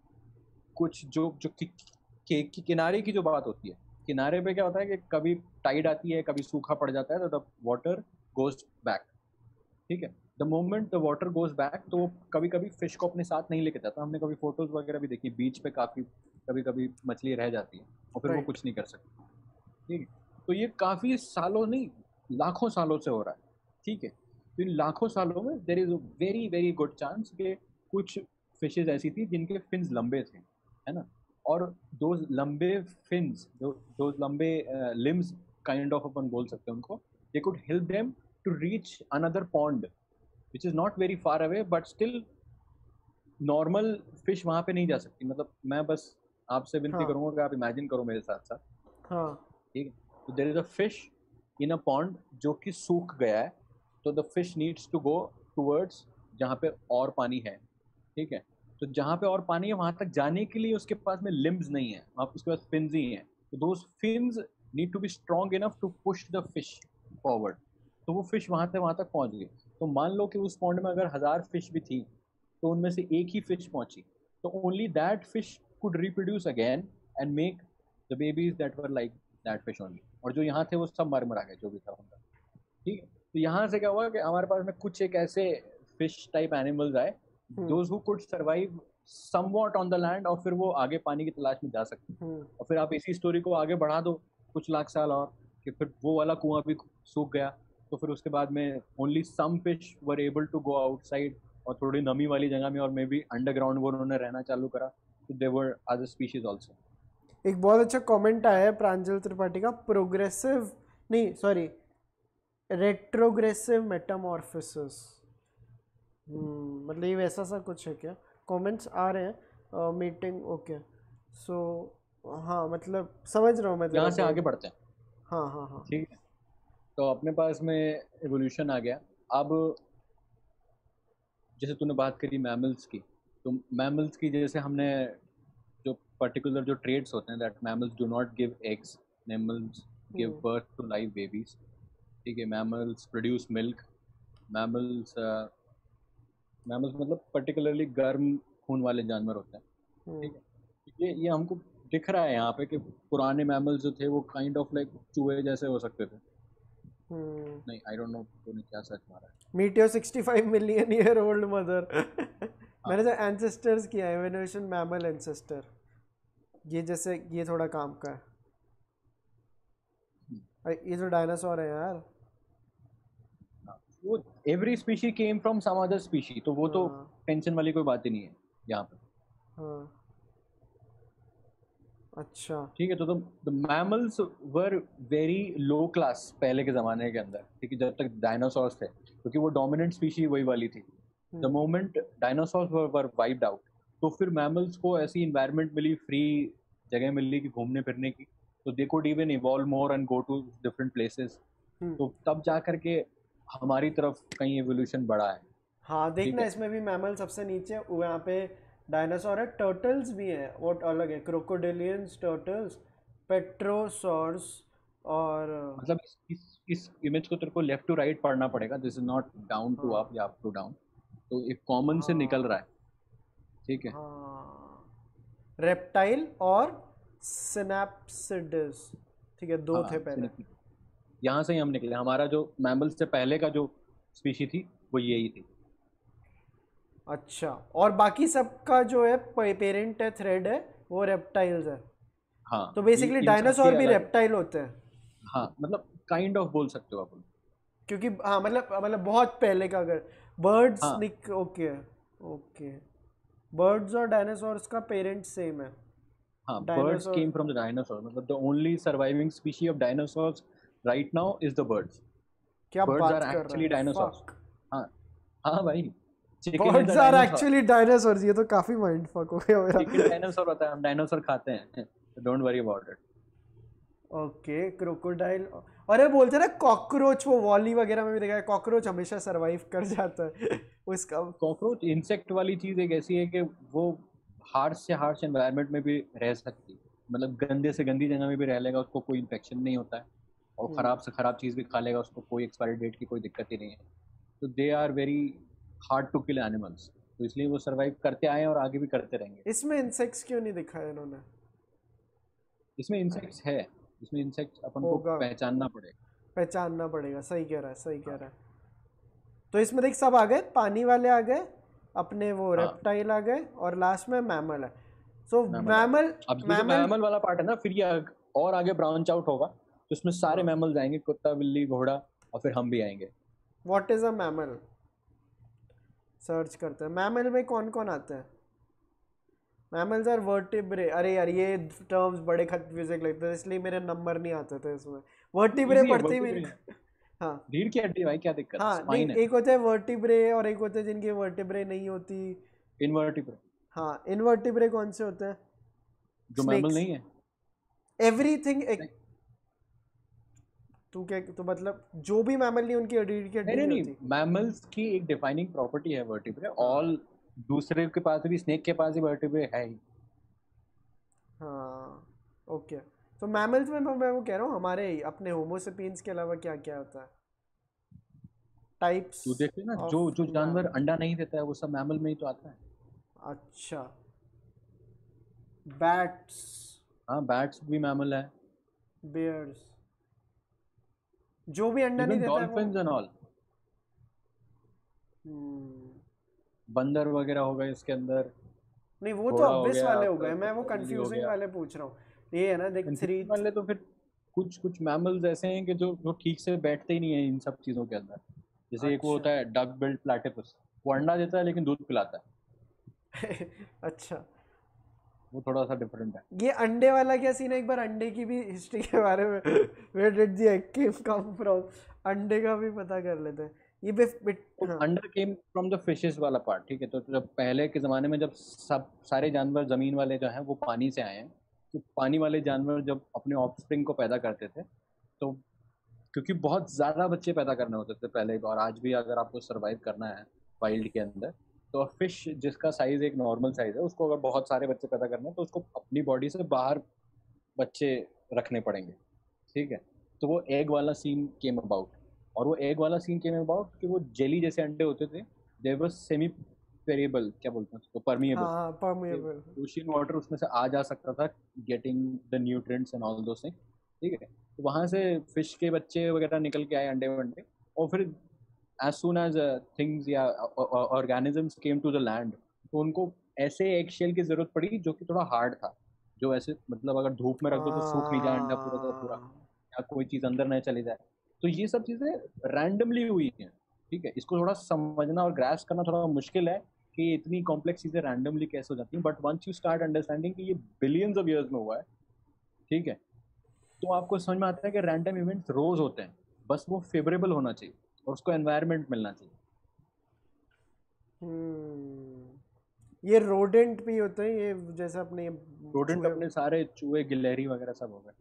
कुछ जो जो कि, कि, कि किनारे की जो बात होती है, किनारे पे क्या होता है कि कभी टाइड आती है, कभी सूखा पड़ जाता है, तो द वाटर गोज बैक। ठीक है, the moment the water goes back, तो कभी कभी फिश को अपने साथ नहीं लेके जाता। हमने कभी फोटोज वगैरह भी देखी, बीच पे काफ़ी कभी कभी मछली रह जाती है और फिर वो Right. कुछ नहीं कर सकती। ठीक है, तो ये काफ़ी सालों नहीं लाखों सालों से हो रहा है। ठीक है, तो इन लाखों सालों में there is a very very good chance कि कुछ फिशेज ऐसी थी जिनके फिन्स लंबे थे, है ना, और दो लंबे फिन्स, दो लंबे लिम्स काइंड ऑफ अपन बोल सकते हैं उनको, they could help them to reach another pond which is not very far away, but still normal fish वहाँ पे नहीं जा सकती। मतलब मैं बस आपसे विनती हाँ. करूँगा कि आप इमेजिन करो मेरे साथ साथ। हाँ. ठीक है, तो there is a fish in a pond जो कि सूख गया है, तो the fish needs to go towards जहाँ पे और पानी है। ठीक है, तो जहाँ पे और पानी है वहाँ तक जाने के लिए उसके पास में लिम्स नहीं है, वहाँ उसके पास फिन्स ही हैं, तो those fins need to be strong enough to push the fish forward. तो वो फिश वहाँ से वहाँ तक पहुँच गई। तो मान लो कि उस पॉन्ड में अगर हज़ार फिश भी थी, तो उनमें से एक ही फिश पहुँची, तो only that fish could reproduce again and make the babies that were like that fish only, और जो यहाँ थे वो सब मर मरा गए जो भी था उनका। ठीक है, तो यहाँ से क्या हुआ कि हमारे पास में कुछ एक ऐसे फिश टाइप एनिमल्स आए those who could survive somewhat on the land, और फिर वो आगे पानी की तलाश में जा सकते हैं। और फिर आप इसी स्टोरी को आगे बढ़ा दो कुछ लाख साल और, कि फिर वो वाला कुआं भी सूख गया, तो फिर उसके बाद में only some fish were able to go outside और थोड़ी नमी वाली जगह में, और मे बी अंडरग्राउंड वो उन्होंने रहना चालू करा, तो they were other species also. एक बहुत अच्छा कमेंट आया है प्रांजल त्रिपाठी का, प्रोग्रेसिव नहीं सॉरी रेट्रोग्रेसिव मेटामॉर्फोसिस, मतलब ये वैसा सा कुछ है क्या? कमेंट्स आ रहे हैं मीटिंग, ओके सो हाँ, मतलब समझ रहा हूँ मैं। यहाँ से आगे बढ़ते हैं। हाँ हाँ हाँ, ठीक है, तो अपने पास में एवोल्यूशन आ गया। अब जैसे तूने बात करी मैमल्स की, तो मैमल्स की जैसे हमने जो पर्टिकुलर जो ट्रेड्स होते हैं, that mammals do not give eggs, mammals give birth to live babies. ठीक है, mammals produce milk, mammals mammals मतलब पर्टिकुलरली गर्म खून वाले जानवर होते हैं। ठीक है, ये ये हमको दिख रहा है यहाँ पे कि पुराने मैमल्स जो थे वो काइंड ऑफ लाइक चूहे जैसे हो सकते थे। नहीं, आई डोंट नो तूने क्या सर्च मारा है। Meet your sixty five million year old mother. मैंने जो एंसेस्टर्स किया है, एवोल्यूशन मैमल एंसेस्टर, ये जैसे ये थोड़ा काम का है। अरे ये तो डायनासोर है यार। वो every species came from some other species, तो वो तो हाँ टेंशन वाली कोई बात ही नहीं है यहाँ पे। हाँ अच्छा। ठीक है, तो the mammals were very low class पहले के ज़माने के अंदर, ठीक है, जब तक डायनासोर्स थे, क्योंकि वो डोमिनेंट स्पीशी वही वाली थी। The hmm, moment dinosaurs were wiped out, तो फिर मैमल्स को ऐसी इन्वायरमेंट मिली, फ्री जगह मिली कि घूमने फिरने की, तो they could even evolve more and go to different places. Hmm. तो तब जा करके हमारी तरफ कहीं एवोल्यूशन बढ़ा है। हाँ ठीक देखना है, इसमें भी मैमल सबसे नीचे वो यहाँ पे डायनासोर है, टर्टल्स भी हैं, वो अलग है, क्रोकोडिलियंस, टर्टल्स, पेट्रोसॉर्स और मतलब इस इस इस इमेज को तेरे को लेफ्ट टू राइट पढ़ना पड़ेगा, this is not down to हाँ अप या अप टू डाउन। तो एक कॉमन से निकल रहा हाँ है, ठीक है। हाँ रेप्टाइल और सिनेप्सिड्स, ठीक है, दो थे हाँ, पहले। यहाँ से ही हम निकले, हमारा जो मैमल से पहले का जो स्पीशी थी वो यही थी। अच्छा, और बाकी सबका जो है पेरेंट है, थ्रेड है, वो रेप्टाइल्स है। हाँ, तो बेसिकली इन डायनासोर सबके भी अलग, रेप्टाइल होते हैं, हाँ मतलब काइंड ऑफ बोल सकते हो आप। क्योंकि हाँ मतलब मतलब बहुत पहले का, अगर बर्ड्स हाँ निक ओके ओके, बर्ड्स और डायनासोर्स का पेरेंट सेम है। हाँ, birds dinosaur came from the dinosaur, मतलब the only surviving species of dinosaurs right now is the birds. क्या Birds are बात कर रहा actually है, dinosaurs. फक, हाँ हाँ भाई, chicken is birds a are dinosaur. Actually dinosaurs, ये तो काफी माइंड फक हो गया मेरा। chicken dinosaur होता है, हम डायनासोर खाते हैं, so don't worry about it. Okay crocodile, अरे बोलते हैं ना कॉकरोच, वो वॉली वगैरह में भी देखा है, कॉकरोच हमेशा सरवाइव कर जाता है उसका। कॉकरोच इंसेक्ट वाली चीज एक ऐसी है कि वो हार्श से हार्श एनवायरनमेंट में भी रह सकती है, मतलब गंदे से गंदी जगह में भी रह लेगा, उसको कोई इन्फेक्शन नहीं होता है, और हम्म, ख़राब से ख़राब चीज़ भी खा लेगा, उसको कोई एक्सपायरी डेट की कोई दिक्कत ही नहीं है। तो they are very hard to kill animals, तो इसलिए वो सर्वाइव करते आए हैं और आगे भी करते रहेंगे। इसमें इंसेक्ट्स क्यों नहीं दिखाया इन्होंने? इसमें इंसेक्ट्स है, इसमें इंसेक्ट्स अपन को होगा, पहचानना पड़ेगा। पहचानना पड़ेगा, सही कह रहा है, सही कह हाँ रहा है। तो इसमें देख सब आ गए, पानी वाले आ गए अपने, वो हाँ, रेप्टाइल आ गए, और लास्ट में मैमल है। सो मैमल है। मैमल, अब ये जो मैमल मैमल वाला पार्ट है ना, फिर ये आग- और आगे ब्रांच आउट होगा, तो इसमें सारे हाँ, मैमल्स आएंगे, कुत्ता बिल्ली घोड़ा, और फिर हम भी आएंगे। What is a mammal, search करते हैं मैमल में कौन कौन आते हैं। मैमल्स आर वर्टिब्रे, अरे यार ये टर्म्स बड़े कंफ्यूजिंग लगते थे, इसलिए मेरे नंबर नहीं आते थे इसमें। वर्टिब्रे इजी है, पढ़ते ही मेरे वर्टिब्रे हाँ रीढ़ की हड्डी भाई, क्या दिक्कत है, हाँ, नहीं स्पाइन है। एक होते हैं वर्टिब्रे और एक होते हैं जिनकी वर्टिब्रे नहीं होती। इनवर्टिब्रे हाँ इनवर्टिब्रे कौन से होते हैं? जो मैमल स्नेक्स, नहीं है। एवरीथिंग एक, तू क्या, तो मतलब जो भी मैमल नहीं उनकी रीढ़ की हड्डी नहीं नहीं नहीं नहीं, होती। मैमल्स की एक डिफाइनिंग प्रॉपर्टी है वर्टिब्रे, हाँ ऑल दूसरे के पास भी, स्नेक के पास भी वर्टिब्रे है ही। हाँ ओके। तो मैमल्स में मैं मैं वो कह रहा हूँ, हमारे अपने होमोसेपियंस के अलावा क्या क्या होता है, टाइप्स तू देखिए ना, जो ऑफ जो जानवर मैमल। अंडा नहीं देता है वो सब मैमल में ही तो आता है। अच्छा, बैट्स, हाँ, बैट्स भी मैमल है, बेयर्स, जो भी अंडा नहीं इवन देता है वो। डॉल्फिन्स एंड ऑल, हम्म, बंदर वगैरह हो गए इसके अंदर, नहीं वो तो घोड़ा हो ऑब्वियस गया वाले हो आपका, गए, मैं वो कुत्ता बिल्ली हो कंफ्यूजिंग गया। वाले पूछ रहा हूँ। ये है ना देख, थ्री, कंफ्यूजन वाले तो फिर कुछ कुछ मैमल्स ऐसे हैं कि जो जो ठीक से बैठते ही नहीं है इन सब चीज़ों के अंदर। जैसे एक वो होता अच्छा है डक बिल्ड प्लेटिपस, वो अंडा देता है लेकिन दूध पिलाता है, अच्छा, वो थोड़ा सा डिफरेंट है। ये अंडे वाला क्या सीन है, एक बार अंडे की भी हिस्ट्री के बारे में, where did the egg came come from, अंडे का भी पता कर लेते हैं। ये बिफ बिट तो हाँ अंडर केम फ्रॉम द फिशेस वाला पार्ट, ठीक है। तो जब पहले के ज़माने में जब सब सारे जानवर ज़मीन वाले जो हैं वो पानी से आए हैं, तो पानी वाले जानवर जब अपने ऑफस्प्रिंग को पैदा करते थे, तो क्योंकि बहुत ज़्यादा बच्चे पैदा करने होते थे पहले, और आज भी अगर आपको सर्वाइव करना है वाइल्ड के अंदर, तो फिश जिसका साइज़ एक नॉर्मल साइज़ है, उसको अगर बहुत सारे बच्चे पैदा करने हैं तो उसको अपनी बॉडी से बाहर बच्चे रखने पड़ेंगे, ठीक है। तो वो एग वाला सीन केम अबाउट, और वो एग वाला सीन केम अबाउट कि वो जेली जैसे अंडे होते थे, दे वर सेमी पेरिएबल, क्या बोलते हैं उसको, परमिएबल, हाँ परमेबल। ओशियन वाटर उसमें से आ जा सकता था, getting the nutrients and all those things, ठीक है। तो वहाँ से फिश के बच्चे वगैरह निकल के आए, अंडे वंडे, और फिर एज सुन एज थिंग्स या organisms came to the land, तो उनको ऐसे एग शेल की ज़रूरत पड़ी जो कि थोड़ा हार्ड था, जो ऐसे मतलब अगर धूप में रख दो तो सूख नहीं जाए अंडा पूरा का पूरा, हाँ या कोई चीज़ अंदर न चली जाए। तो ये सब चीज़ें रैंडमली हुई हैं, ठीक है? इसको थोड़ा समझना और ग्रास्प करना थोड़ा मुश्किल है कि इतनी कॉम्प्लेक्स चीज़ें रैंडमली कैसे हो जाती हैं, but once you start understanding कि ये बिलियंस ऑफ ईयर्स में हुआ है, ठीक है? तो आपको समझ में आता है कि रैंडम इवेंट्स रोज़ होते हैं, बस वो फेवरेबल होना चाहिए और उसको एनवायरनमेंट मिलना चाहिए। हम्म ये रोडेंट भी होते हैं, ये जैसे अपने रोडेंट चूहे। अपने सारे चूहे, गिलहरी वगैरह सब हो गए।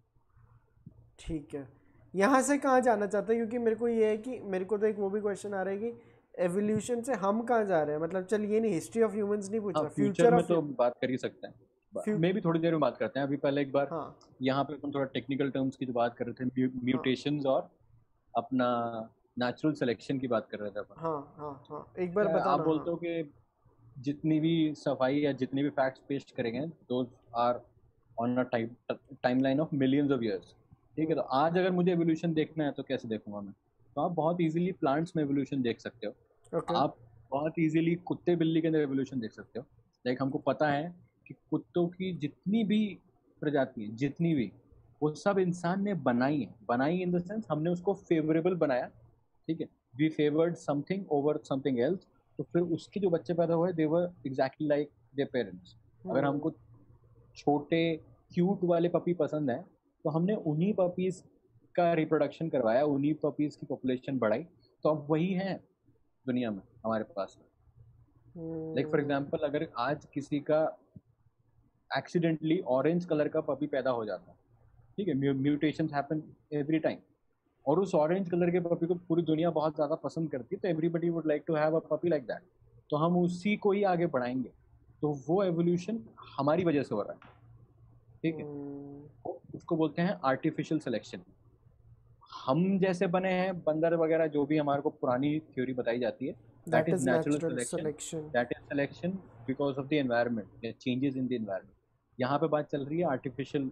ठीक है, यहाँ से कहाँ जाना चाहते हैं? क्योंकि मेरे को ये है कि मेरे को तो एक वो भी क्वेश्चन आ रहा है कि एवोल्यूशन से हम कहाँ जा रहे हैं, मतलब चल ये नहीं, हिस्ट्री ऑफ ह्यूमंस नहीं पूछ हाँ, रहा, फ्यूचर फ्यूचर में ऑफ। तो बात कर ही सकते हैं, फ्यू- मे भी थोड़ी देर में बात करते हैं। अभी पहले एक बार हाँ यहाँ पे अपन थोड़ा टेक्निकल टर्म्स की जो बात कर रहे थे, म्यूटेशंस और अपना नेचुरल सिलेक्शन की बात कर रहे थे अपन। हाँ हाँ हाँ एक बार क्या आप बताना। बोलते हाँ हो कि जितनी भी सफाई या जितनी भी फैक्ट्स पेश करेंगे those are on a time timeline of millions of years, ठीक है? तो आज अगर मुझे एवोल्यूशन देखना है तो कैसे देखूंगा मैं? तो आप बहुत इजीली प्लांट्स में एवोल्यूशन देख सकते हो। ओके। आप बहुत इजीली कुत्ते बिल्ली के अंदर एवोल्यूशन देख सकते हो। लाइक हमको पता है कि कुत्तों की जितनी भी प्रजाति हैं, जितनी भी, वो सब इंसान ने बनाई है। बनाई इन द सेंस हमने उसको फेवरेबल बनाया, ठीक है? We favoured something over something else, तो फिर उसके जो बच्चे पैदा हुए they were exactly like their parents. अगर हमको छोटे क्यूट वाले पपी पसंद है तो हमने उन्हीं पपीज का रिप्रोडक्शन करवाया, उन्हीं पपीज की पॉपुलेशन बढ़ाई, तो अब वही है दुनिया में हमारे पास। लाइक फॉर एग्जांपल अगर आज किसी का एक्सीडेंटली ऑरेंज कलर का पपी पैदा हो जाता है, ठीक है? म्यूटेशंस हैपन एवरी टाइम, और उस ऑरेंज कलर के पपी को पूरी दुनिया बहुत ज़्यादा पसंद करती है, तो everybody would like to have a puppy like that, तो हम उसी को ही आगे बढ़ाएंगे। तो वो एवोल्यूशन हमारी वजह से हो रहा है, ठीक है? तो उसको बोलते हैं आर्टिफिशियल सिलेक्शन। हम जैसे बने हैं, बंदर वगैरह जो भी हमारे को पुरानी थ्योरी बताई जाती है, that is natural selection. That is selection because of the environment, changes in the environment. यहाँ पे बात चल रही है आर्टिफिशियल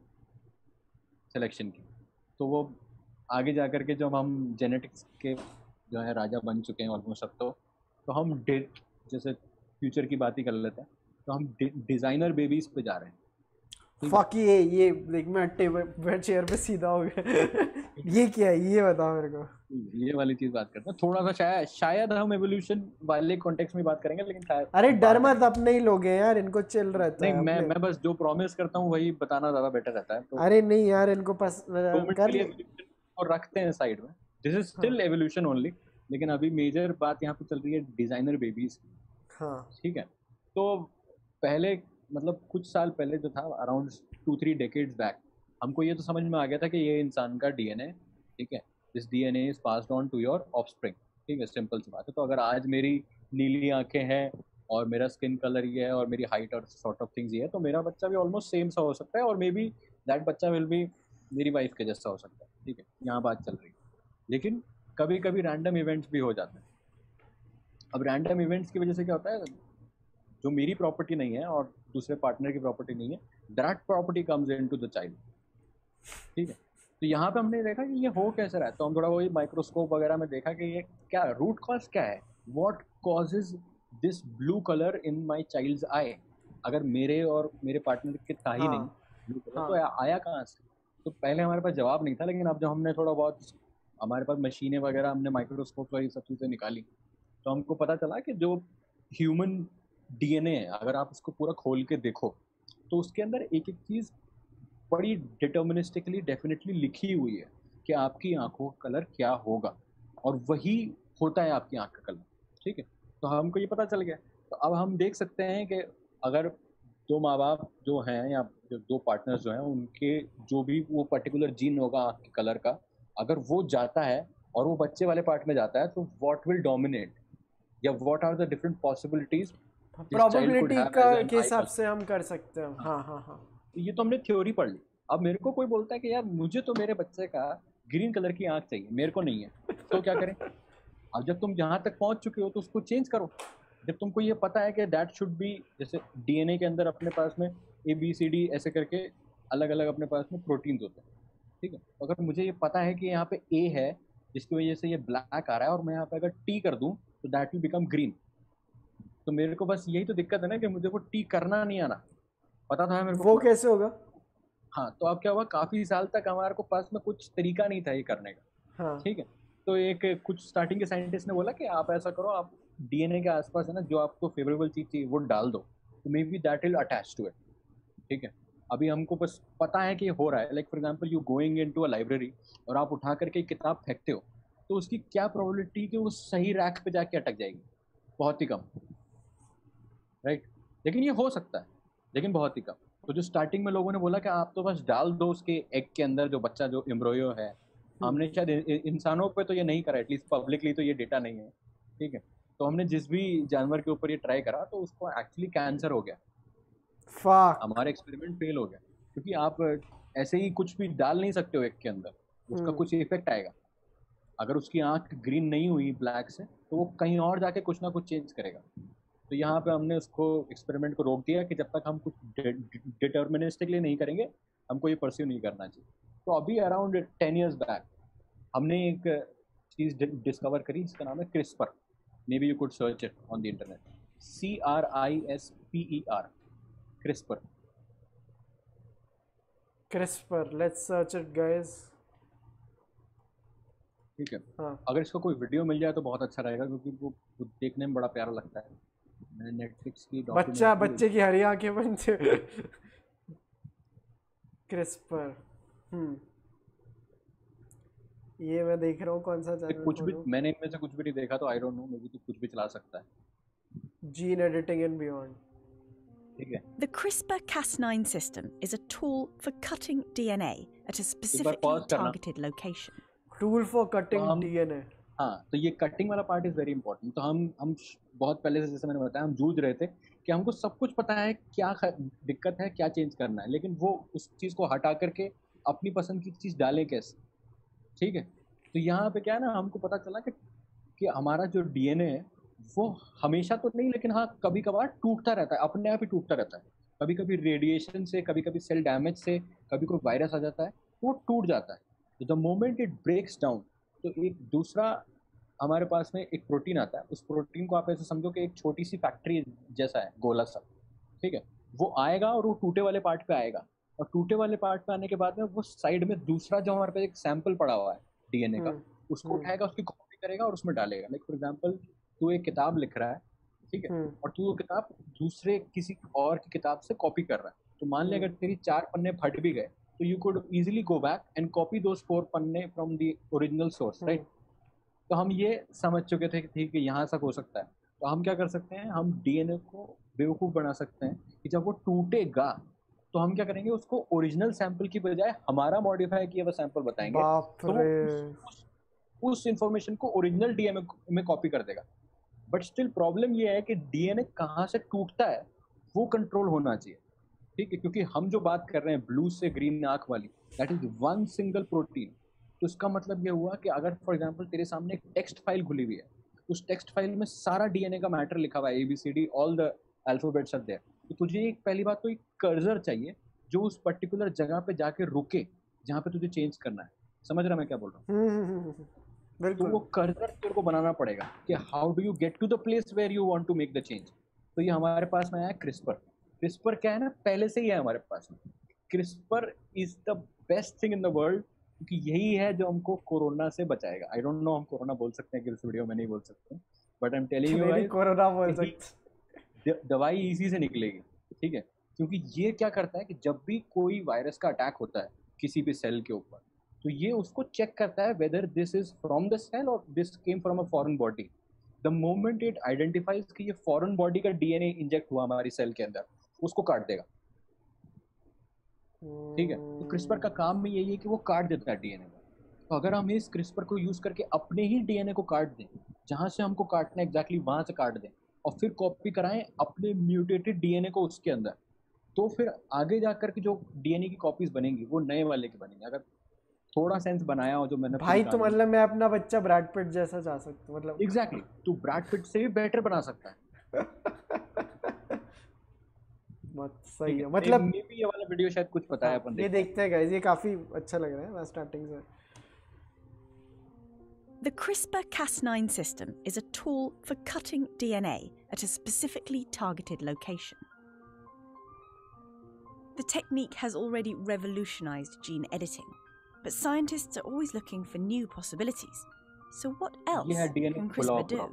सिलेक्शन की। तो वो आगे जा कर के जब हम जेनेटिक्स के जो है राजा बन चुके हैं ऑलमोस्ट अब, तो तो हम डे जैसे फ्यूचर की बात ही कर लेते हैं, तो हम डिज़ाइनर बेबीज पे जा रहे हैं। फक ये ये देख मैं टेबल चेयर पे सीधा हो गया ये क्या है, ये बता मेरे को। ये वाली चीज बात करते हैं थोड़ा सा, शायद शायद हम एवोल्यूशन वाले कॉन्टेक्स्ट में बात करेंगे, लेकिन शायद अरे डर मत, अपने ही लोग हैं यार, इनको चिल रहता नहीं, है मैं अपने। मैं बस जो प्रॉमिस करता हूँ वही बताना ज्यादा बेटर रहता है। तो अरे नहीं यार, इनको पस दो मिनट कर के लिए ले। evolution को रखते हैं साइड में, this is still evolution only, लेकिन अभी मेजर बात यहाँ पे चल रही है डिजाइनर बेबीज, हाँ ठीक है? तो पहले मतलब कुछ साल पहले जो था, around two three decades back, हमको ये तो समझ में आ गया था कि ये इंसान का डीएनए, ठीक है? This DNA is passed on to your offspring, ठीक है? सिंपल सी बात है। तो अगर आज मेरी नीली आंखें हैं और मेरा स्किन कलर ये है और मेरी हाइट और सॉर्ट ऑफ थिंग्स ये है, तो मेरा बच्चा भी ऑलमोस्ट सेम सा हो सकता है, और मे बी दैट बच्चा विल बी मेरी वाइफ के जैसा हो सकता है, ठीक है? यहाँ बात चल रही है। लेकिन कभी कभी रैंडम इवेंट्स भी हो जाते हैं। अब रैंडम इवेंट्स की वजह से क्या होता है, जो मेरी प्रॉपर्टी नहीं है और दूसरे पार्टनर की प्रॉपर्टी नहीं है, that property comes into the child, ठीक है? तो यहाँ पे हमने देखा कि ये हो कैसे रहा है, तो हम थोड़ा वही माइक्रोस्कोप वगैरह में देखा कि ये क्या रूट कॉज क्या है, what causes this blue colour in my child's eye. अगर मेरे और मेरे पार्टनर के था ही हाँ, नहीं ब्लू कलर, हाँ। तो आ- आया कहाँ से? तो पहले हमारे पास जवाब नहीं था, लेकिन अब जब हमने थोड़ा बहुत, हमारे पास मशीनें वगैरह, हमने माइक्रोस्कोप वाली सब चीज़ें निकाली, तो हमको पता चला कि जो ह्यूमन डीएनए है, अगर आप उसको पूरा खोल के देखो, तो उसके अंदर एक एक चीज़ बड़ी डिटर्मिनिस्टिकली डेफिनेटली लिखी हुई है कि आपकी आंखों का कलर क्या होगा, और वही होता है आपकी आंख का कलर, ठीक है? तो हमको ये पता चल गया। तो अब हम देख सकते हैं कि अगर दो माँ बाप जो हैं या जो दो पार्टनर्स जो हैं, उनके जो भी वो पर्टिकुलर जीन होगा आंख के कलर का, अगर वो जाता है और वो बच्चे वाले पार्ट में जाता है, तो व्हाट विल डोमिनेट, या what are the different possibilities probability का के हिसाब से हम कर सकते हैं। हाँ हाँ हाँ ये तो हमने थ्योरी पढ़ ली। अब मेरे को कोई बोलता है कि यार मुझे तो मेरे बच्चे का ग्रीन कलर की आंख चाहिए, मेरे को नहीं है, तो क्या करें? अब जब तुम यहाँ तक पहुँच चुके हो तो उसको चेंज करो। जब तुमको ये पता है कि दैट शुड बी, जैसे डीएनए के अंदर अपने पास में ए बी सी डी ऐसे करके अलग अलग अपने पास में प्रोटीन्स होते हैं, ठीक है? तो अगर मुझे ये पता है कि यहाँ पे ए है जिसकी वजह से ये ब्लैक आ रहा है, और मैं यहाँ पे अगर टी कर दूँ तो दैट विल बिकम ग्रीन, तो मेरे को बस यही तो दिक्कत है ना कि मुझे वो टी करना नहीं आना, पता था मेरे को। वो कैसे होगा? हाँ, तो अब क्या हुआ, काफी साल तक हमारे को पास में कुछ तरीका नहीं था ये करने का। हाँ ठीक है, तो एक कुछ स्टार्टिंग के साइंटिस्ट ने बोला कि आप ऐसा करो, आप डीएनए के आसपास है ना जो आपको फेवरेबल चीज चाहिए वो डाल दो, तो maybe that will attach to it. ठीक है, अभी हमको बस पता है कि ये हो रहा है। Like for example you going into a library और आप उठा करके एक किताब फेंकते हो, तो उसकी क्या प्रोबेबिलिटी कि वो सही रैक पे जाके अटक जाएगी? बहुत ही कम, राइट। लेकिन ये हो सकता है, लेकिन बहुत ही कम। तो जो स्टार्टिंग में लोगों ने बोला कि आप तो बस डाल दो उसके एग के अंदर जो बच्चा जो एम्ब्रोयो है, हमने शायद इ- इ- इंसानों पे तो ये नहीं करा, एटलीस्ट पब्लिकली तो ये डेटा नहीं है। ठीक है, तो हमने जिस भी जानवर के ऊपर ये ट्राई करा तो उसको एक्चुअली कैंसर हो गया, फक। हमारा एक्सपेरिमेंट फेल हो गया। क्योंकि आप ऐसे ही कुछ भी डाल नहीं सकते हो एग के अंदर, उसका कुछ इफेक्ट आएगा। अगर उसकी आंख ग्रीन नहीं हुई ब्लैक से, तो वो कहीं और जाके कुछ ना कुछ चेंज करेगा। तो यहाँ पे हमने उसको एक्सपेरिमेंट को रोक दिया कि जब तक हम कुछ डिटर्मिनिस्टिकली नहीं करेंगे हमको ये परस्यू नहीं करना चाहिए। तो अभी अराउंड टेन इयर्स बैक हमने एक चीज़ डिस्कवर करी, इसका नाम है CRISPR. Maybe you could search it on the internet, C R I S P E R, CRISPR. CRISPR, let's search it guys. ठीक है, हाँ अगर इसका कोई वीडियो मिल जाए तो बहुत अच्छा रहेगा, क्योंकि वो वो देखने में बड़ा प्यारा लगता है। मैंने नेटफ्लिक्स की बच्चा डॉक्यूमेंट्री बच्चे की हरी आंखें बनते। क्रिस्पर। हम्म ये मैं देख रहा हूँ, कौन सा चैनल कुछ भी, खोलूं? मैंने इनमें से कुछ भी नहीं देखा, तो I don't know, maybe तो कुछ भी चला सकता है। Gene editing and beyond. ठीक है, The CRISPR Cas nine system is a tool for cutting D N A at a specifically pause करना। targeted location. Tool for cutting हम- डीएनए। हाँ, तो ये कटिंग वाला पार्ट इज वेरी इंपॉर्टेंट। तो हम हम बहुत पहले से, जैसे मैंने बताया, हम जूझ रहे थे कि हमको सब कुछ पता है क्या ख- दिक्कत है, क्या चेंज करना है, लेकिन वो उस चीज़ को हटा करके अपनी पसंद की चीज़ डालें कैसे। ठीक है, तो यहाँ पे क्या है ना, हमको पता चला कि कि हमारा जो डीएनए है वो हमेशा तो नहीं, लेकिन हाँ कभी कभार टूटता रहता है, अपने आप ही टूटता रहता है। कभी कभी रेडिएशन से, कभी कभी सेल डैमेज से, कभी कोई वायरस आ जाता है, वो टूट जाता है। तो the moment it breaks down, तो एक दूसरा हमारे पास में एक प्रोटीन आता है। उस प्रोटीन को आप ऐसे समझो कि एक छोटी सी फैक्ट्री जैसा है, गोला सा। ठीक है, वो आएगा और वो टूटे वाले पार्ट पे आएगा, और टूटे वाले पार्ट पे आने के बाद में वो साइड में दूसरा जो हमारे पास एक सैंपल पड़ा हुआ है डीएनए का, उसको उठाएगा, उसकी कॉपी करेगा और उसमें डालेगा। लाइक फॉर एग्जांपल तू एक किताब लिख रहा है, ठीक है, और तू वो किताब दूसरे किसी और की किताब से कॉपी कर रहा है, तो मान ले अगर तेरी चार पन्ने फट भी गए, तो you could easily go back and copy those four पन्ने from the original source, right. तो हम ये समझ चुके थे कि ठीक है यहाँ तक हो सकता है। तो हम क्या कर सकते हैं, हम डीएनए को बेवकूफ़ बना सकते हैं कि जब वो टूटेगा तो हम क्या करेंगे, उसको ओरिजिनल सैंपल की बजाय हमारा मॉडिफाई किया हुआ सैंपल बताएंगे, बाप तो वो रे। उस, उस, उस इंफॉर्मेशन को ओरिजिनल डीएनए में कॉपी कर देगा। बट स्टिल प्रॉब्लम ये है कि डीएनए कहाँ से टूटता है वो कंट्रोल होना चाहिए। ठीक है, क्योंकि हम जो बात कर रहे हैं ब्लू से ग्रीन आंख वाली, that is one single protein. तो इसका मतलब ये हुआ कि अगर फॉर एग्जांपल तेरे सामने एक टेक्स्ट फाइल खुली हुई है, उस टेक्स्ट फाइल में सारा डीएनए का मैटर लिखा हुआ है, A B C D all the alphabets are there, तो तुझे एक पहली बात तो एक कर्सर चाहिए जो उस पर्टिकुलर जगह पे जाके रुके जहाँ पे तुझे चेंज करना है। समझ रहा मैं क्या बोल रहा हूँ? तो बिल्कुल। वो कर्सर तेरे को बनाना पड़ेगा कि how do you get to the place where you want to make the change. तो ये हमारे पास में आया क्रिस्पर। क्रिस्पर क्या है ना, पहले से ही है हमारे पास में। CRISPR is the best thing in the world, क्योंकि यही है जो हमको कोरोना से बचाएगा। आई डोंट नो हम कोरोना बोल सकते हैं कि इस वीडियो में नहीं बोल सकते, but I am telling you guys, corona बोल सकते। दवाई इसी से निकलेगी। ठीक है, क्योंकि ये क्या करता है कि जब भी कोई वायरस का अटैक होता है किसी भी सेल के ऊपर, तो ये उसको चेक करता है whether this is from the cell और this came from a foreign body. The moment it identifies कि ये फॉरेन बॉडी का डीएनए इंजेक्ट हुआ हमारी सेल के अंदर, उसको काट देगा। ठीक है, तो क्रिस्पर का काम भी यही है कि वो काट देता है डीएनए को। तो अगर हम इस क्रिस्पर को यूज करके अपने ही डीएनए को काट दें, जहां से हमको काटना है एग्जैक्टली वहां से काट दें, और फिर कॉपी कराएं अपने म्यूटेटेड डीएनए को उसके अंदर, तो फिर आगे जाकर के जो डीएनए की कॉपीज बनेंगी वो नए वाले की बनेंगी। अगर थोड़ा सेंस बनाया हो जो मैंने भाई, तो मतलब मैं अपना बच्चा ब्रैड पिट जैसा चाह सकता हूँ, मतलब एग्जैक्टली तू ब्रैड पिट से भी बेटर बना सकता है। मत सही है, मतलब मे भी ये वाला वीडियो शायद कुछ बताया अपन ये देखते हैं गाइस, ये काफी अच्छा लग रहा है मैं स्टार्टिंग से। The CRISPR Cas nine system is a tool for cutting D N A at a specifically targeted location. The technique has already revolutionized gene editing, but scientists are always looking for new possibilities. So what else ये है D N A can खुला CRISPR do? पूरा।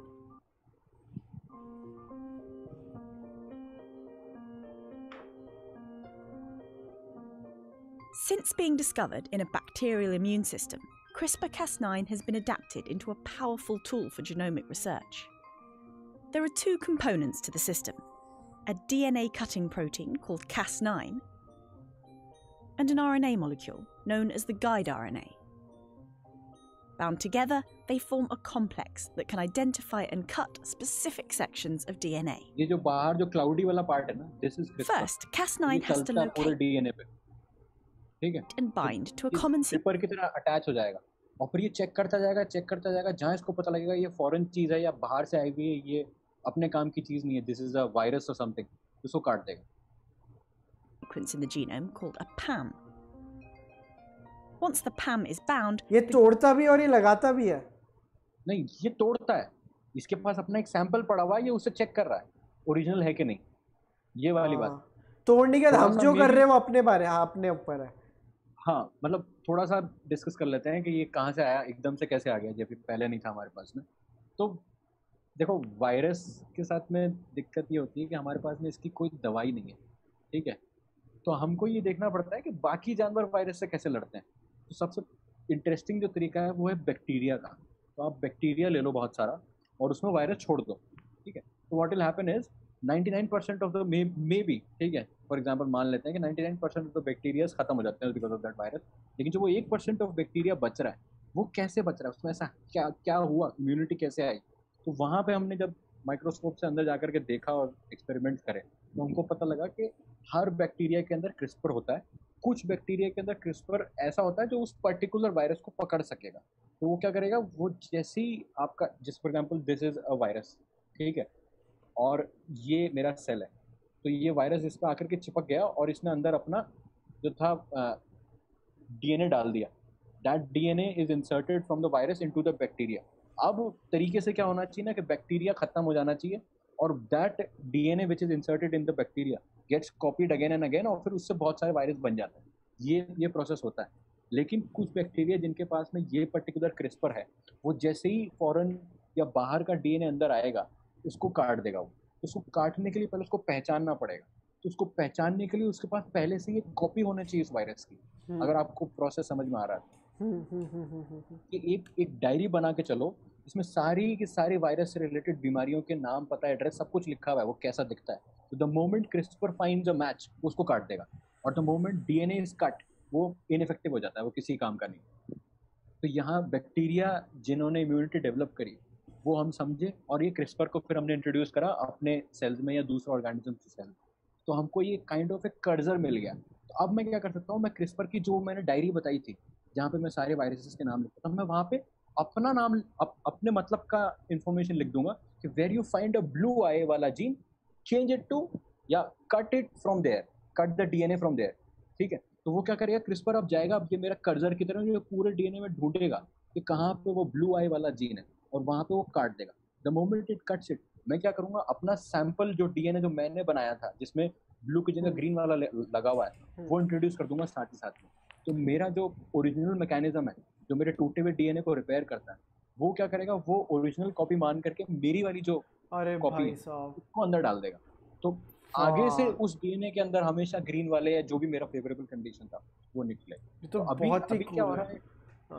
Since being discovered in a bacterial immune system, CRISPR Cas nine has been adapted into a powerful tool for genomic research. There are two components to the system: a D N A cutting protein called Cas nine and an R N A molecule known as the guide R N A. Bound together, they form a complex that can identify and cut specific sections of D N A. ये जो बाहर जो cloudy वाला part है ना, this is CRISPR। First, Cas nine ये has to चलता है पूरे locate D N A पे, ठीक है? and bind to a ये common sequence. पेपर की तरह अटैच हो जाएगा और फिर ये चेक करता जाएगा चेक करता जाएगा जहाँ इसको पता लगेगा ये फॉरेन चीज़ है या बाहर से आई हुई है, ये अपने काम की चीज़ नहीं है, दिस इज अ वायरस और समथिंग, उसको काट देगा। sequence in the genome called a P A M. Once the P A M is bound, ये तोड़ता भी और ये लगाता भी है। नहीं, ये तोड़ता है, इसके पास अपना एक सैंपल पड़ा हुआ है, ये उसे चेक कर रहा है ओरिजिनल है कि नहीं, ये वाली हाँ, बात। तोड़ने के बाद थोड़ा हम सा जो कर मेरी- रहे हैं वो अपने बारे हाँ अपने ऊपर है। हाँ, मतलब थोड़ा सा डिस्कस कर लेते हैं कि ये कहाँ से आया, एकदम से कैसे आ गया जब पहले नहीं था हमारे पास में। तो देखो, वायरस के साथ में दिक्कत ये होती है कि हमारे पास में इसकी कोई दवाई नहीं है, ठीक है? तो हमको ये देखना पड़ता है कि बाकी जानवर वायरस से कैसे लड़ते हैं। तो सबसे इंटरेस्टिंग जो तरीका है वो है बैक्टीरिया का। तो आप बैक्टीरिया ले लो बहुत सारा और उसमें वायरस छोड़ दो, ठीक है? तो what will happen is ninety nine percent of the may may be, ठीक है, फॉर एग्जांपल मान लेते हैं कि ninety nine percent of the bacterias खत्म हो जाते हैं बिकॉज ऑफ दैट वायरस। लेकिन जो वो एक परसेंट ऑफ बैक्टीरिया बच रहा है, वो कैसे बच रहा है, उसमें ऐसा क्या क्या हुआ, इम्यूनिटी कैसे आई? तो वहाँ पे हमने जब माइक्रोस्कोप से अंदर जाकर के देखा और एक्सपेरिमेंट करे तो हमको पता लगा कि हर बैक्टीरिया के अंदर क्रिस्पर होता है। कुछ बैक्टीरिया के अंदर क्रिस्पर ऐसा होता है जो उस पर्टिकुलर वायरस को पकड़ सकेगा। तो वो क्या करेगा, वो जैसे ही आपका, जिस for example this is a virus, ठीक है, और ये मेरा सेल है, तो ये वायरस इस पर आकर के चिपक गया और इसने अंदर अपना जो था डीएनए डाल दिया। That DNA is inserted from the virus into the bacteria. अब तरीके से क्या होना चाहिए ना कि बैक्टीरिया खत्म हो जाना चाहिए और that DNA which is inserted in the bacteria gets copied again and again और फिर उससे बहुत सारे वायरस बन जाते हैं। ये ये प्रोसेस होता है। लेकिन कुछ बैक्टीरिया जिनके पास में ये पर्टिकुलर क्रिस्पर है, वो जैसे ही फॉरेन या बाहर का डीएनए अंदर आएगा उसको काट देगा। वो उसको काटने के लिए पहले उसको पहचानना पड़ेगा। तो उसको पहचानने के लिए उसके पास पहले से ये कॉपी होना चाहिए उस वायरस की। अगर आपको प्रोसेस समझ में आ रहा है कि एक एक डायरी बना के चलो, इसमें सारी की सारी वायरस से रिलेटेड बीमारियों के नाम, पता, एड्रेस सब कुछ लिखा हुआ है, वो कैसा दिखता है। तो the moment CRISPR finds a match उसको काट देगा और the moment DNA is cut वो इनइफेक्टिव हो जाता है, वो किसी काम का नहीं। तो यहाँ बैक्टीरिया जिन्होंने इम्यूनिटी डेवलप करी वो हम समझे और ये क्रिस्पर को फिर हमने इंट्रोड्यूस करा अपने सेल्स में या दूसरे ऑर्गेनिज्म के सेल्स में। तो हमको ये काइंड ऑफ एक कर्जर मिल गया। तो अब मैं क्या कर सकता हूँ, मैं क्रिस्पर की जो मैंने डायरी बताई थी जहाँ पे मैं सारे वायरसेस के नाम लिखता था, मैं वहाँ पे अपना नाम अप, अपने मतलब का इंफॉर्मेशन लिख दूंगा कि where you find a blue eye वाला जीन चेंज इट टू या cut it from there, cut the DNA from there, ठीक है। तो वो क्या करेगा, क्रिस्पर अब जाएगा, अब ये मेरा कर्जर की तरह ये पूरे डीएनए में ढूंढेगा कि कहाँ पे वो ब्लू आई वाला जीन है और वहाँ पे वो काट देगा। The moment it cuts it, मैं क्या करूँगा, अपना सैंपल जो डीएनए जो मैंने बनाया था जिसमें ब्लू की जगह ग्रीन वाला लगा हुआ है वो इंट्रोड्यूस कर दूंगा साथ ही साथ में। तो मेरा जो ओरिजिनल मैकेनिज्म है जो मेरे टूटे हुए डीएनए को रिपेयर करता है, वो क्या करेगा, वो ओरिजिनल कॉपी मान करके मेरी वाली जो कॉपी है उसको अंदर डाल देगा। तो आगे से उस डीएनए के अंदर हमेशा ग्रीन वाले या जो भी मेरा फेवरेबल कंडीशन था वो निकले। तो अभी, बहुत ही अभी क्या हो रहा है,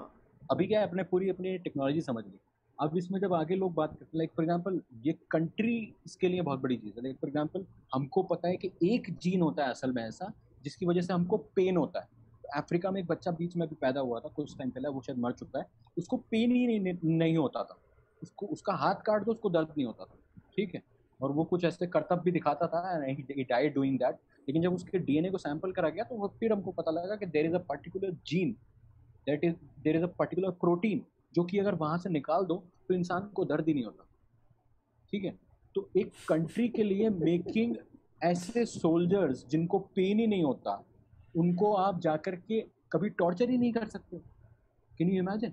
अभी क्या है, अपने पूरी अपनी टेक्नोलॉजी समझ ली। अब इसमें जब आगे लोग बात करते हैं, लाइक फॉर एग्जांपल ये कंट्री इसके लिए बहुत बड़ी चीज़ है। लाइक फॉर एग्जांपल हमको पता है कि एक जीन होता है असल में ऐसा जिसकी वजह से हमको पेन होता है। अफ्रीका में एक बच्चा बीच में भी पैदा हुआ था कुछ टाइम पहले, वो शायद मर चुका है, उसको पेन ही नहीं, नहीं होता था, उसको उसका हाथ काट दो उसको दर्द नहीं होता था, ठीक है। और वो कुछ ऐसे करतब भी दिखाता था, ही डाइड डूइंग दैट। लेकिन जब उसके डीएनए को सैंपल करा गया तो वो फिर हमको पता लगा कि there is a particular gene, that is there is a particular protein जो कि अगर वहाँ से निकाल दो तो इंसान को दर्द ही नहीं होता, ठीक है। तो एक कंट्री के लिए मेकिंग ऐसे सोल्जर्स जिनको पेन ही नहीं होता, उनको आप जाकर के कभी टॉर्चर ही नहीं कर सकते। Can you imagine?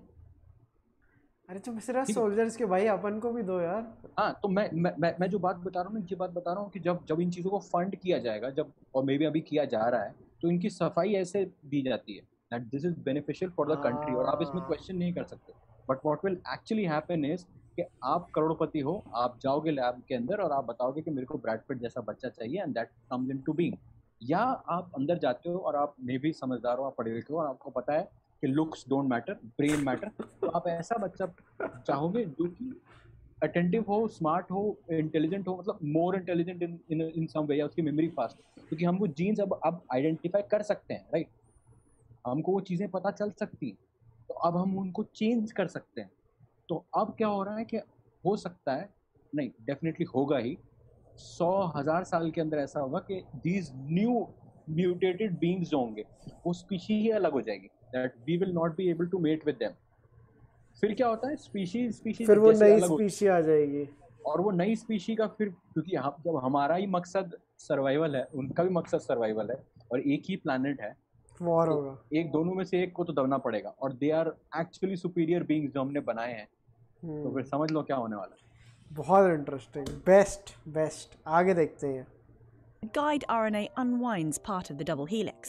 अरे तो सिर्फ सोल्जर्स के भाई, अपन को भी दो यार। हाँ, तो मैं मैं मैं, मैं जो बात बता रहा हूँ, ये बात बता रहा हूँ कि जब जब इन चीज़ों को फंड किया जाएगा, जब और मे बी अभी किया जा रहा है, तो इनकी सफाई ऐसे दी जाती है that this is beneficial for the country, और आप इसमें क्वेश्चन नहीं कर सकते. But what will actually happen is कि आप करोड़पति हो, आप जाओगे लैब के अंदर और आप बताओगे कि मेरे को ब्रैड पिट जैसा बच्चा चाहिए, and that comes into being. या आप अंदर जाते हो और आप मे भी समझदार हो, आप पढ़े लिखे हो और आपको पता है कि looks don't matter, brain matter, तो आप ऐसा बच्चा चाहोगे जो कि अटेंटिव हो, स्मार्ट हो, इंटेलिजेंट हो, मतलब मोर इंटेलिजेंट इन इन इन सम वे, या उसकी मेमोरी फास्ट, क्योंकि हम वो जीन्स अब अब आइडेंटिफाई कर सकते हैं, राइट. हमको वो चीज़ें पता चल सकती हैं, तो अब हम उनको चेंज कर सकते हैं. तो अब क्या हो रहा है कि हो सकता है, नहीं डेफिनेटली होगा ही, सौ हजार साल के अंदर ऐसा होगा कि दीज न्यू म्यूटेटेड बीइंग्स जो होंगे वो स्पीशीज ही अलग हो जाएगी, that we will not be able to mate with them. फिर क्या होता है, स्पीशीज स्पीशीज फिर वो नई स्पीशी आ जाएगी, और वो नई स्पीशी का फिर, क्योंकि हम जब हमारा ही मकसद सर्वाइवल है, उनका भी मकसद सर्वाइवल है, और एक ही प्लैनेट है, वॉर होगा. एक दोनों में से एक को तो दबना पड़ेगा, और they are actually superior beings जो हमने बनाए हैं. तो फिर समझ लो क्या होने वाला है. बहुत इंटरेस्टिंग. बेस्ट बेस्ट आगे देखते हैं. Guide R N A unwinds part of the double helix.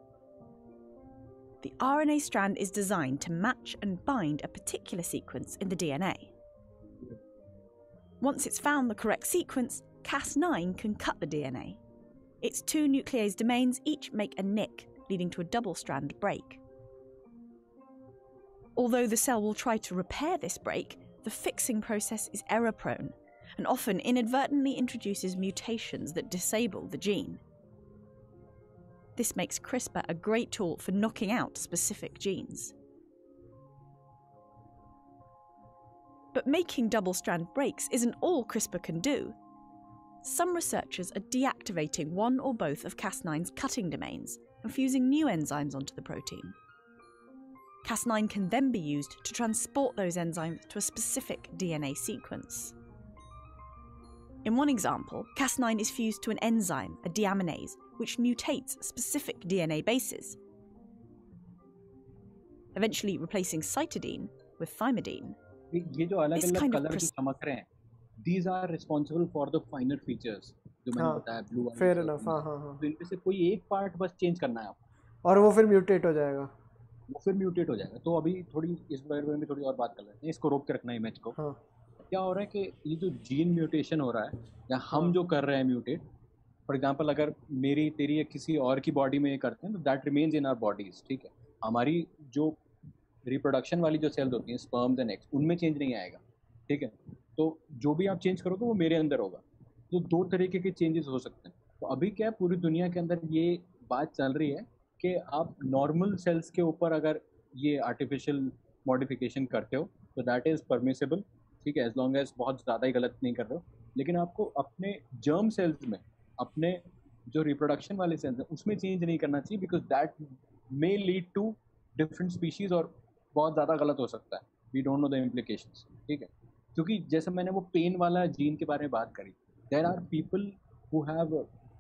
The R N A strand is designed to match and bind a particular sequence in the D N A. Once it's found the correct sequence, Cas nine can cut the D N A. Its two nuclease domains each make a nick, leading to a double-strand break. Although the cell will try to repair this break, the fixing process is error-prone and often inadvertently introduces mutations that disable the gene. This makes CRISPR a great tool for knocking out specific genes. But making double-strand breaks isn't all CRISPR can do. Some researchers are deactivating one or both of Cas nine's cutting domains and fusing new enzymes onto the protein. Cas nine can then be used to transport those enzymes to a specific D N A sequence. In one example, Cas nine is fused to an enzyme, a deaminase, which mutates specific D N A bases, eventually replacing cytidine with thymidine. ये जो अलग अलग colour की चमक रहे हैं, these are responsible for the finer features जो मैंने बताया, blue वाले. Fair enough. हाँ हाँ हाँ. तो इनमें से कोई एक पार्ट बस चेंज करना है आपको, और वो फिर म्यूटेट हो जाएगा. वो फिर म्यूटेट हो जाएगा. तो अभी थोड़ी इस बारे में भी थोड़ी और बात कर लेते हैं, इसको रोक के रखना इमेज को. हाँ. क्या हो रहा है कि ये जो जीन म्यूटेशन हो रहा है, या हम जो कर रहे हैं म्यूटेट, फॉर एग्जांपल अगर मेरी तेरी या किसी और की बॉडी में ये करते हैं तो that remains in our bodies, ठीक है. हमारी जो रिप्रोडक्शन वाली जो सेल्स होती हैं, स्पर्म्स एंड एग्स, उनमें चेंज नहीं आएगा, ठीक है. तो जो भी आप चेंज करोगे वो मेरे अंदर होगा. तो दो तरीके के चेंजेस हो सकते हैं. तो अभी क्या है, पूरी दुनिया के अंदर ये बात चल रही है कि आप नॉर्मल सेल्स के ऊपर अगर ये आर्टिफिशियल मॉडिफिकेशन करते हो तो दैट इज़ परमिसेबल, ठीक है, एज लॉन्ग एज बहुत ज़्यादा ही गलत नहीं कर रहे हो. लेकिन आपको अपने जर्म सेल्स में, अपने जो रिप्रोडक्शन वाले सेल्स हैं उसमें चेंज नहीं करना चाहिए, because that may lead to different species, और बहुत ज़्यादा गलत हो सकता है. We don't know the implications, ठीक है. क्योंकि जैसे मैंने वो पेन वाला जीन के बारे में बात करी, there are people who have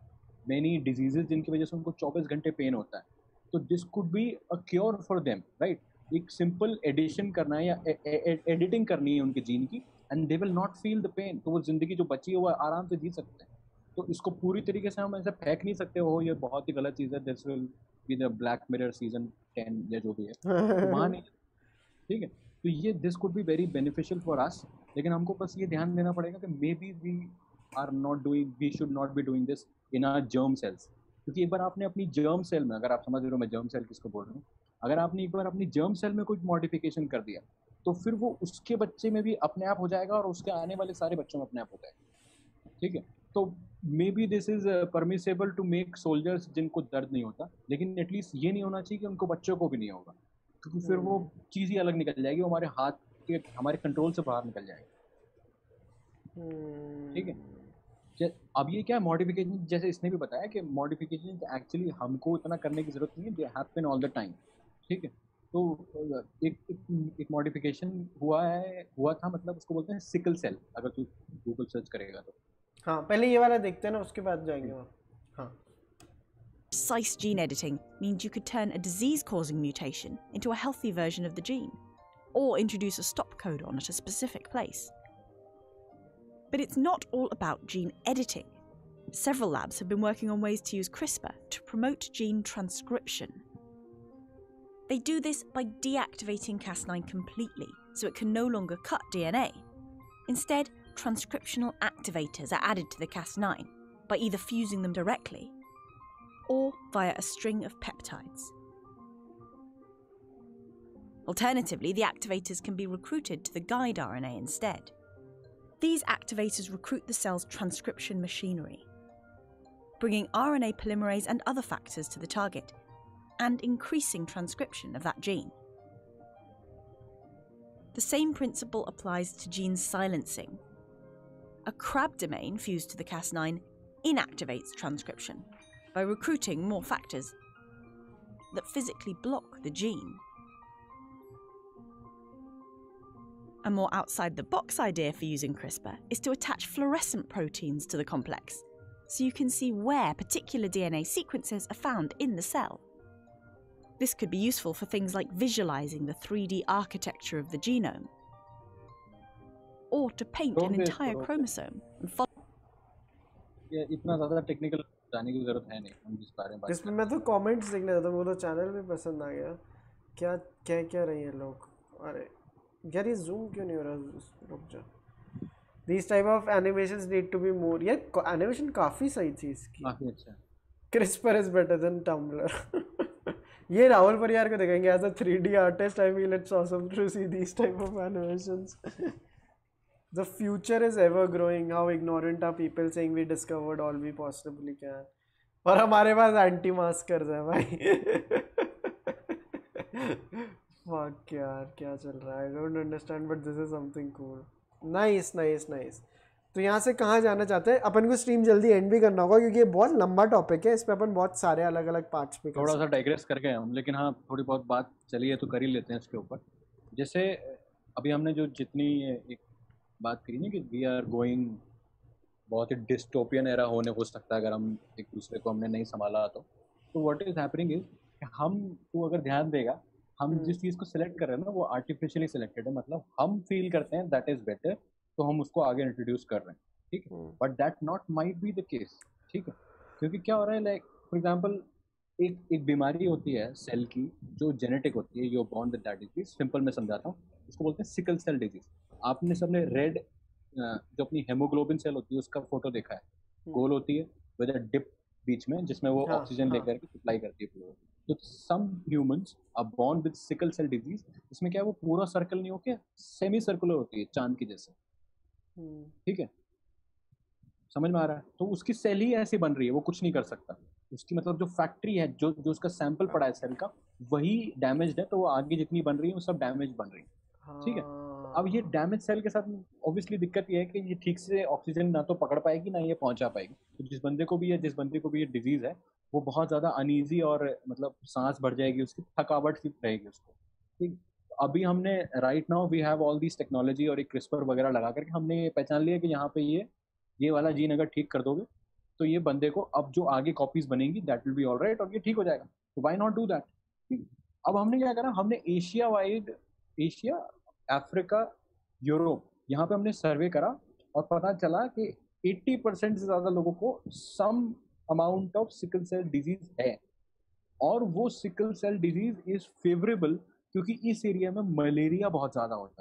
many diseases जिनकी वजह से उनको चौबीस घंटे पेन होता है. तो this could be a cure for them, right. एक सिंपल एडिशन करना है या एडिटिंग करनी है उनके जीन की, and they will not feel the pain. तो वो ज़िंदगी जो बची है वो आराम से जी सकते हैं. तो इसको पूरी तरीके से हम ऐसे फेंक नहीं सकते हो, ये बहुत ही गलत चीज़ है, this will be the Black Mirror season ten या जो भी है, तो वहाँ नहीं, ठीक है. तो ये this could be very beneficial for us, लेकिन हमको बस ये ध्यान देना पड़ेगा कि maybe we are not doing, we should not be doing this in our germ cells. क्योंकि एक बार आपने अपनी जर्म सेल में, अगर आप समझ रहे हो मैं जर्म सेल किसको बोल रहा हूँ, अगर आपने एक बार अपनी जर्म सेल में कुछ मॉडिफिकेशन कर दिया तो फिर वो उसके बच्चे में भी अपने आप हो जाएगा और उसके आने वाले सारे बच्चों में अपने आप हो जाएगा, ठीक है. तो maybe this is permissible to make soldiers जिनको दर्द नहीं होता, लेकिन एटलीस्ट ये नहीं होना चाहिए कि उनको बच्चों को भी नहीं होगा, क्योंकि फिर वो चीज़ ही अलग निकल जाएगी, वो हमारे हाथ के, हमारे कंट्रोल से बाहर निकल जाएगी, ठीक है. अब ये क्या मॉडिफिकेशन, जैसे इसने भी बताया कि मॉडिफिकेशन एक्चुअली हमको इतना करने की जरूरत नहीं है, they happen all the time, ठीक है. तो एक एक, एक मॉडिफिकेशन हुआ है हुआ था मतलब उसको बोलते हैं सिकल सेल, अगर तू गूगल सर्च करेगा तो. हाँ, पहले ये वाला देखते हैं ना, उसके बाद जाएंगे वहाँ. हाँ. Precise gene editing means you could turn a disease-causing mutation into a healthy version of the gene, or introduce a stop codon at a specific place. But it's not all about gene editing. several labs have been working on ways to use CRISPR to promote gene transcription. They do this by deactivating Cas nine completely, so it can no longer cut D N A. Instead, transcriptional activators are added to the Cas nine by either fusing them directly or via a string of peptides. Alternatively, the activators can be recruited to the guide R N A instead. These activators recruit the cell's transcription machinery, bringing R N A polymerase and other factors to the target, and increasing transcription of that gene. The same principle applies to gene silencing. A Crab domain fused to the Cas nine inactivates transcription by recruiting more factors that physically block the gene. A more outside-the-box idea for using CRISPR is to attach fluorescent proteins to the complex, so you can see where particular D N A sequences are found in the cell. This could be useful for things like visualizing the three D architecture of the genome, or to paint an entire chromosome and follow. ये इतना ज़्यादा technical जाने की ज़रूरत है नहीं, हम जिस बारे में बात जिसमें मैं तो कमेंट्स देख लेता था, वो तो चैनल में पसंद आ गया। क्या क्या क्या रही है लोग, अरे यार ये जूम क्यों नहीं हो रहा, रुक जा। These type of animations need to be more, यार एनिमेशन काफ़ी सही थी इसकी, काफ़ी अच्छा। CRISPR is better than Tumblr. ये राहुल परियार को देखेंगे as a three D artist. I feel it's awesome to see these type of animations. The future is ever growing. How ignorant are people saying we discovered all we possibly can. और हमारे पास anti मास्कर्स है भाई। Fuck यार क्या चल रहा है? I don't understand but this is something cool. Nice nice nice. तो यहाँ से कहाँ जाना चाहते हैं? अपन को स्ट्रीम जल्दी एंड भी करना होगा क्योंकि ये बहुत लंबा टॉपिक है, इस पे अपन बहुत सारे अलग अलग पार्ट्स में थोड़ा सा डाइग्रेस करके हम, लेकिन हाँ थोड़ी बहुत बात चली है तो कर ही लेते हैं इसके ऊपर। जैसे अभी हमने जो जितनी एक बात करी ना कि वी आर गोइंग, बहुत ही डिस्टोपियन एरा होने हो सकता है अगर हम एक दूसरे को हमने नहीं संभाला तो तो व्हाट इज हैपनिंग इज हम, तो अगर ध्यान देगा, हम जिस चीज़ को सिलेक्ट कर रहे हैं ना वो आर्टिफिशियली सिलेक्टेड है, मतलब हम फील करते हैं दैट इज बेटर तो हम उसको आगे इंट्रोड्यूस कर रहे हैं, ठीक है, but that not might be the case, ठीक है, क्योंकि क्या हो रहा है, लाइक फॉर एग्जांपल एक एक बीमारी होती है सेल की जो जेनेटिक होती है, you born with that disease, simple मैं समझाता हूँ, उसको बोलते हैं सिकल सेल डिजीज। आपने सबने रेड जो अपनी हेमोग्लोबिन सेल होती है उसका फोटो देखा है, गोल होती है विद अ डिप बीच में जिसमें वो ऑक्सीजन लेकर के सप्लाई करती है पूरा। तो some humans are born with sickle cell disease, इसमें क्या है वो पूरा सर्कल नहीं होके सेमी सर्कुलर होती है चांद की जैसे, ठीक है, समझ में आ रहा है? तो उसकी सेल ही ऐसी बन रही है, वो कुछ नहीं कर सकता, उसकी मतलब जो फैक्ट्री है, जो जो उसका सैंपल पड़ा है सेल का वही डैमेज्ड है, तो वो आगे जितनी बन रही है वो सब डैमेज बन रही है, ठीक है। अब ये डैमेज सेल के साथ ऑब्वियसली दिक्कत ये है कि ये ठीक से ऑक्सीजन ना तो पकड़ पाएगी ना ये पहुंचा पाएगी, तो जिस बंदे को भी है जिस बंदे को भी ये डिजीज है वो बहुत ज़्यादा अनईजी और मतलब सांस भर जाएगी, उसकी थकावट सी रहेगी उसको, ठीक। अभी हमने right now we have all this technology और एक क्रिस्पर वगैरह लगा करके हमने ये पहचान लिया कि यहाँ पे ये ये वाला जीन अगर ठीक कर दोगे तो ये बंदे को अब जो आगे कॉपीज बनेंगी that will be all right और ये ठीक हो जाएगा, तो व्हाई नॉट डू दैट, ठीक। अब हमने क्या करा, हमने Asia wide, Asia, Africa, Europe, यहाँ पे हमने सर्वे करा और पता चला कि अस्सी परसेंट से ज़्यादा लोगों को some amount of sickle cell disease है, और वो sickle cell disease is favourable क्योंकि इस एरिया में मलेरिया बहुत ज़्यादा होता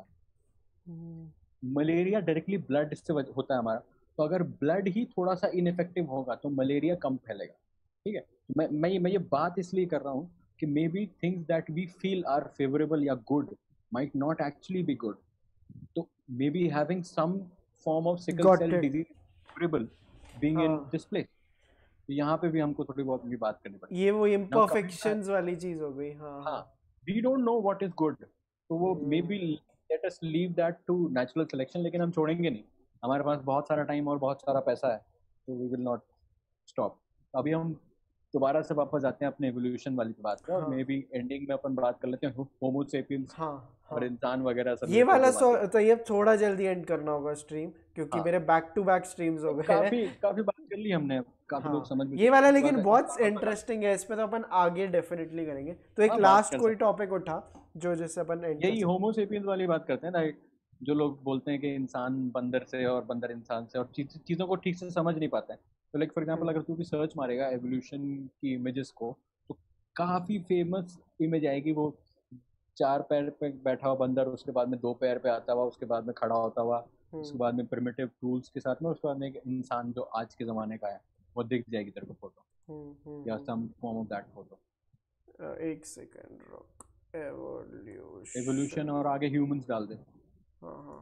है। मलेरिया डायरेक्टली ब्लड से होता है हमारा, तो अगर ब्लड ही थोड़ा सा इनफेक्टिव होगा तो मलेरिया कम फैलेगा, ठीक है। मैं मैं ये मैं ये बात इसलिए कर रहा हूँ कि maybe things that we feel are favourable या good might not actually be good, so maybe having some form of sickle Got cell it. disease favorable being in हाँ। this place, तो यहाँ पे भी हमको थोड़ी बहुत भी बात करनी पड़ेगी, ये वो imperfections वाली चीज हो गई। हाँ हाँ, we don't know what is good, तो वो हम्म। maybe let us leave that to natural selection, लेकिन हम छोड़ेंगे नहीं, हमारे पास बहुत सारा टाइम और बहुत सारा पैसा है, तो we will not stop। अभी हम दोबारा से वापस आते हैं अपने एवोल्यूशन वाली बात पे, और हाँ। मे बी एंडिंग में अपन बात कर लेते हैं होमो सेपियंस हाँ, हाँ। और इंसान वगैरह सब। ये वाला सो, तो ये थोड़ा जल्दी एंड करना होगा स्ट्रीम क्योंकि हाँ। मेरे बैक टू बैक स्ट्रीम्स हो गए काफी काफी बात कर ली हमने, काफी हाँ। लोग समझ में ये वाला लेकिन बात- बहुत बात- इंटरेस्टिंग है, इस पे तो अपन आगे डेफिनेटली करेंगे। तो एक हाँ, बात लास्ट कर कोई सकते टॉपिक उठा जो जैसे अपन end कर यही सकते। होमो सेपियंस वाली बात करते हैं ना, जो लोग बोलते हैं कि इंसान बंदर से और बंदर इंसान से और चीज, चीज़ों को ठीक से समझ नहीं पाता है, तो लाइक फॉर एग्जांपल हम्म, अगर तू भी सर्च मारेगा एवोल्यूशन की इमेजेस को, तो काफ़ी फेमस इमेज आएगी वो, चार पैर पे बैठा हुआ बंदर, उसके बाद में दो पैर पे आता हुआ, उसके बाद में खड़ा होता हुआ, उसके हम्म, बाद में प्रिमिटिव टूल्स के साथ में, उसके बाद में एक इंसान जो आज के ज़माने का है वो दिख जाएगी तेरे को फोटो, हम्म, हम्म, या hmm. Some form of that photo. Uh, एक सेकेंड रुक, एवोल्यूशन एवोल्यूशन। और आगे ह्यूमंस डाल दे। हाँ हाँ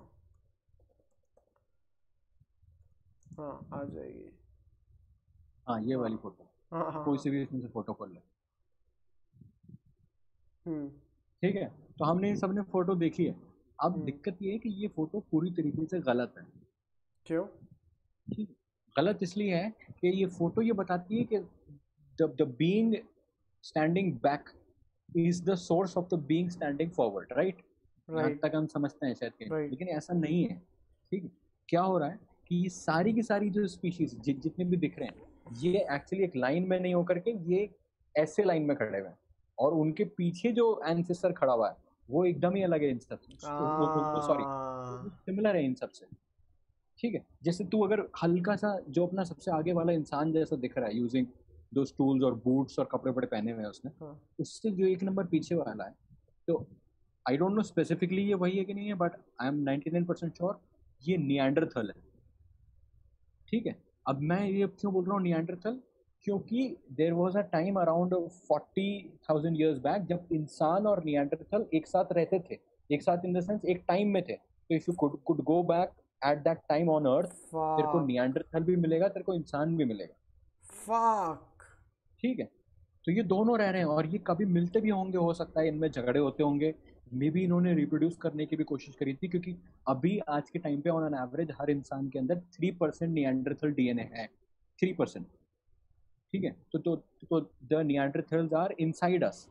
हाँ, आ जाएगी। हाँ ये हाँ वाली फोटो, हाँ हाँ कोई हाँ। सी भी इसमें से फोटो कर ले, हम्म ठीक है। तो हमने इन सब ने फोटो देखी है। अब हम्म। दिक्कत ये है कि ये फोटो पूरी तरीके से गलत है। क्यों? ठीक है? गलत इसलिए है कि ये फोटो ये बताती है कि the the being standing back is the source of the being standing forward, right? यहाँ राइट तक हम समझते हैं शायद कहीं, राइट। लेकिन ऐसा नहीं है। ठीक है, क्या हो रहा है कि ये सारी की सारी जो स्पीशीज जि, जितने भी दिख रहे हैं, ये एक्चुअली एक लाइन में नहीं होकर के ये ऐसे लाइन में खड़े हुए हैं, और उनके पीछे जो एंसेस्टर खड़ा हुआ है वो एकदम ही अलग है इन सब से, सॉरी आ सिमिलर है इन सब से। ठीक है, जैसे तू अगर हल्का सा जो अपना सबसे आगे वाला इंसान जैसा दिख रहा है यूजिंग दो टूल्स और बूट्स और कपड़े बड़े पहने हुए हैं उसने, हाँ उससे जो एक नंबर पीछे वाला है, तो आई डोंट नो स्पेसिफिकली ये वही है कि नहीं है, but I am ninety nine percent sure ये निएंडरथल है। ठीक है, अब मैं ये क्यों बोल रहा हूँ निएंडरथल, क्योंकि there was a time around forty thousand years back जब इंसान और निएंडरथल एक साथ रहते थे, एक साथ इन द सेंस एक टाइम में थे। तो if you could could go back at that time on earth, तेरे को फक निएंडरथल भी मिलेगा, तेरे को इंसान भी मिलेगा। फक। ठीक है, तो ये दोनों रह रहे हैं और ये कभी मिलते भी होंगे, हो सकता है इनमें झगड़े होते होंगे, मे बी इन्होंने रिप्रोड्यूस करने की भी कोशिश करी थी, क्योंकि अभी आज के टाइम पे ऑन एन एवरेज हर इंसान के अंदर थ्री परसेंट निएंडरथल डीएनए है, थ्री परसेंट। ठीक है, तो तो तो the Neanderthals are inside us.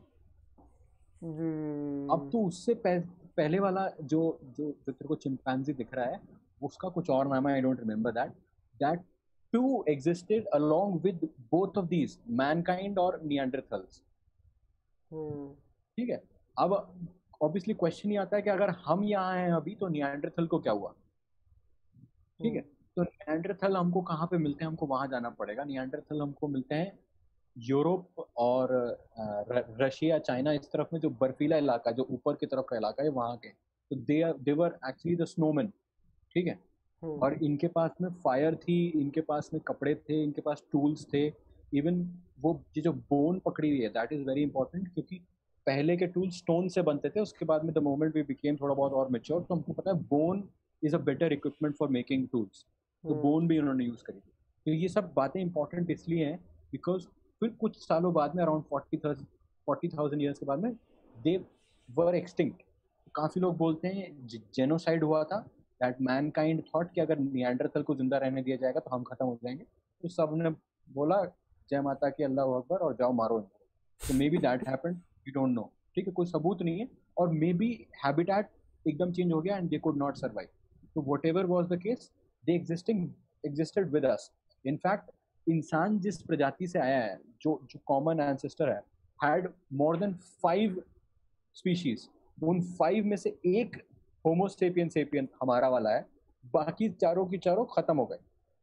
अब तो उससे पह, पहले वाला जो जो जो तेरे को चिंपैंजी दिख रहा है, उसका कुछ और नाम है, I don't remember that that too existed along with both of these, mankind और निएंडरथल्स। ठीक है, अब ऑब्वियसली क्वेश्चन ये आता है कि अगर हम यहाँ हैं अभी तो निएंडरथल को क्या हुआ? ठीक है, तो निएंडरथल हमको कहाँ पे मिलते हैं? हमको वहां जाना पड़ेगा। निएंडरथल हमको मिलते हैं यूरोप और अ, र- रशिया, चाइना, इस तरफ में जो बर्फीला इलाका, जो ऊपर की तरफ का इलाका है वहाँ के, तो they they were actually the snowman. ठीक है, और इनके पास में फायर थी, इनके पास में कपड़े थे, इनके पास टूल्स थे। इवन वो ये जो बोन पकड़ी हुई है, दैट इज वेरी इंपॉर्टेंट, क्योंकि पहले के टूल्स स्टोन से बनते थे, उसके बाद में द मोमेंट वी बिकेम थोड़ा बहुत और मेच्योर, तो हमको पता है bone is a better equipment for making tools, तो बोन भी उन्होंने यूज़ करी थी। तो ये सब बातें इंपॉर्टेंट इसलिए हैं बिकॉज फिर कुछ सालों बाद में around forty forty thousand years के बाद में दे वर एक्सटिंक्ट। काफ़ी लोग बोलते हैं जेनोसाइड हुआ था, दैट मैनकाइंड थॉट कि अगर निएंडरथल को जिंदा रहने दिया जाएगा तो हम खत्म हो जाएंगे, तो सब ने बोला जय माता की, अल्लाह अकबर, और जाओ मारो इनको। तो maybe that happened, we don't know. ठीक है, कोई सबूत नहीं है, और मे बी हैबिटेट एकदम चेंज हो गया and they could not survive. तो whatever was the case, they existing existed with us. In fact इंसान जिस प्रजाति से आया है, जो जो कॉमन एंसेस्टर है, had more than five species. उन फाइव में से एक होमो सेपियन सेपियन हमारा वाला है, बाकी चारों की चारों खत्म हो गए।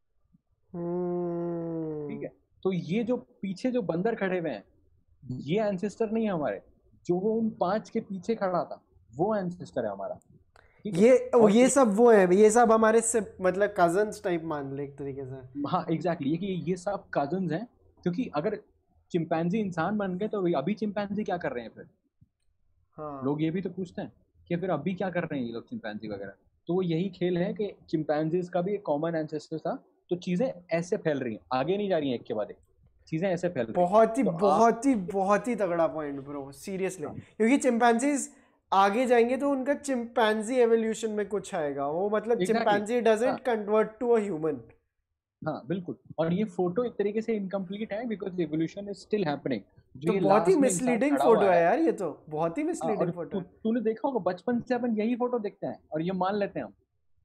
ठीक है, तो ये जो पीछे जो बंदर खड़े हुए हैं, ये एंसेस्टर नहीं है हमारे, जो वो उन पांच के पीछे खड़ा था वो एंसेस्टर है हमारा। ठीक है, ये ओ, और ये एक- सब वो है, ये सब हमारे से मतलब कजन्स टाइप मान ले एक तरीके से। हाँ एग्जैक्टली, ये कि ये सब कजन्स हैं, क्योंकि अगर चिंपैंजी इंसान बन गए तो अभी चिंपैंजी क्या कर रहे हैं फिर? हाँ लोग ये भी तो पूछते हैं कि फिर अभी क्या कर रहे हैं ये लोग चिंपैंजी वगैरह। तो वो यही खेल है कि चिंपैंजीज का भी एक कॉमन एंसेस्टर था, तो चीजें ऐसे फैल रही हैं, आगे नहीं जा रही हैं एक के बाद एक, चीजें ऐसे फैल रही हैं। बहुत ही तो आप बहुत ही बहुत ही तगड़ा पॉइंट ब्रो, सीरियसली। क्योंकि चिंपैंजीज आगे जाएंगे तो उनका चिंपैंजी एवोल्यूशन में कुछ आएगा, वो मतलब exactly, chimpanzee doesn't convert to a human. हाँ बिल्कुल। और ये फोटो एक तरीके से इनकम्प्लीट है because evolution is still happening. जो तो ये बहुत ही लास्ट में इंसान मिसलीडिंग खड़ा फोटो हुआ है है, यार, ये तो बहुत ही हाँ, मिसलीडिंग और फोटो तू है। तूने देखा होगा बचपन से अपन यही फोटो देखते हैं और ये मान लेते हैं हम।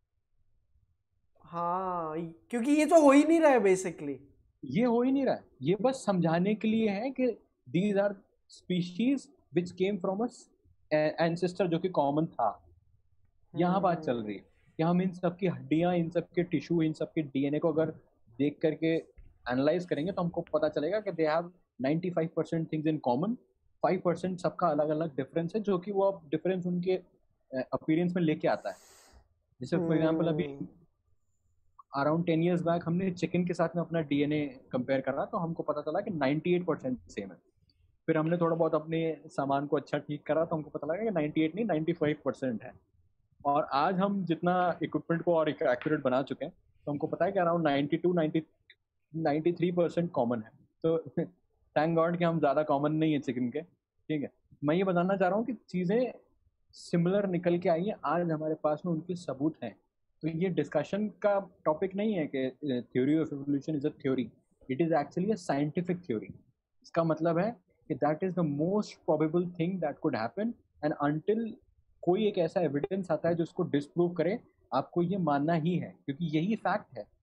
हाँ, क्योंकि ये तो हो ही नहीं रहा है बेसिकली। ये हो ही नहीं रहा है, ये बस समझाने के लिए है कि these are species which came from us ancestor, जो कि कॉमन था। यहाँ बात चल रही है कि हम इन सब की हड्डियाँ, इन सब के टिश्यू, इन सब के डीएनए को अगर देख करके एनालाइज करेंगे तो हमको पता चलेगा कि they have ninety five percent things in common, five percent सबका अलग अलग डिफरेंस है, जो कि वो अब डिफरेंस उनके अपीयरेंस में लेके आता है। जैसे फॉर एग्जांपल अभी अराउंड टेन इयर्स बैक हमने चिकन के साथ में अपना डीएनए कंपेयर करा तो हमको पता चला कि नाइंटी एट परसेंट सेम है। फिर हमने थोड़ा बहुत अपने सामान को अच्छा ठीक करा तो हमको पता लगा कि नाइंटी एट नहीं नाइंटी फाइव परसेंट है। और आज हम जितना इक्विपमेंट को और एक्यूरेट बना चुके हैं तो हमको पता है कि around ninety two ninety three percent common है। तो थैंक गॉड कि हम ज़्यादा कॉमन नहीं है चिकन के। ठीक है, मैं ये बताना चाह रहा हूँ कि चीज़ें सिमिलर निकल के आई हैं, आज हमारे पास में उनके सबूत हैं। तो ये डिस्कशन का टॉपिक नहीं है कि theory of evolution is a theory, it is actually a scientific theory. इसका मतलब है कि that is the most probable thing that could happen, and until कोई एक ऐसा एविडेंस आता है जो उसको डिस्प्रूव करे, आपको ये मानना ही है, क्योंकि यही फैक्ट है।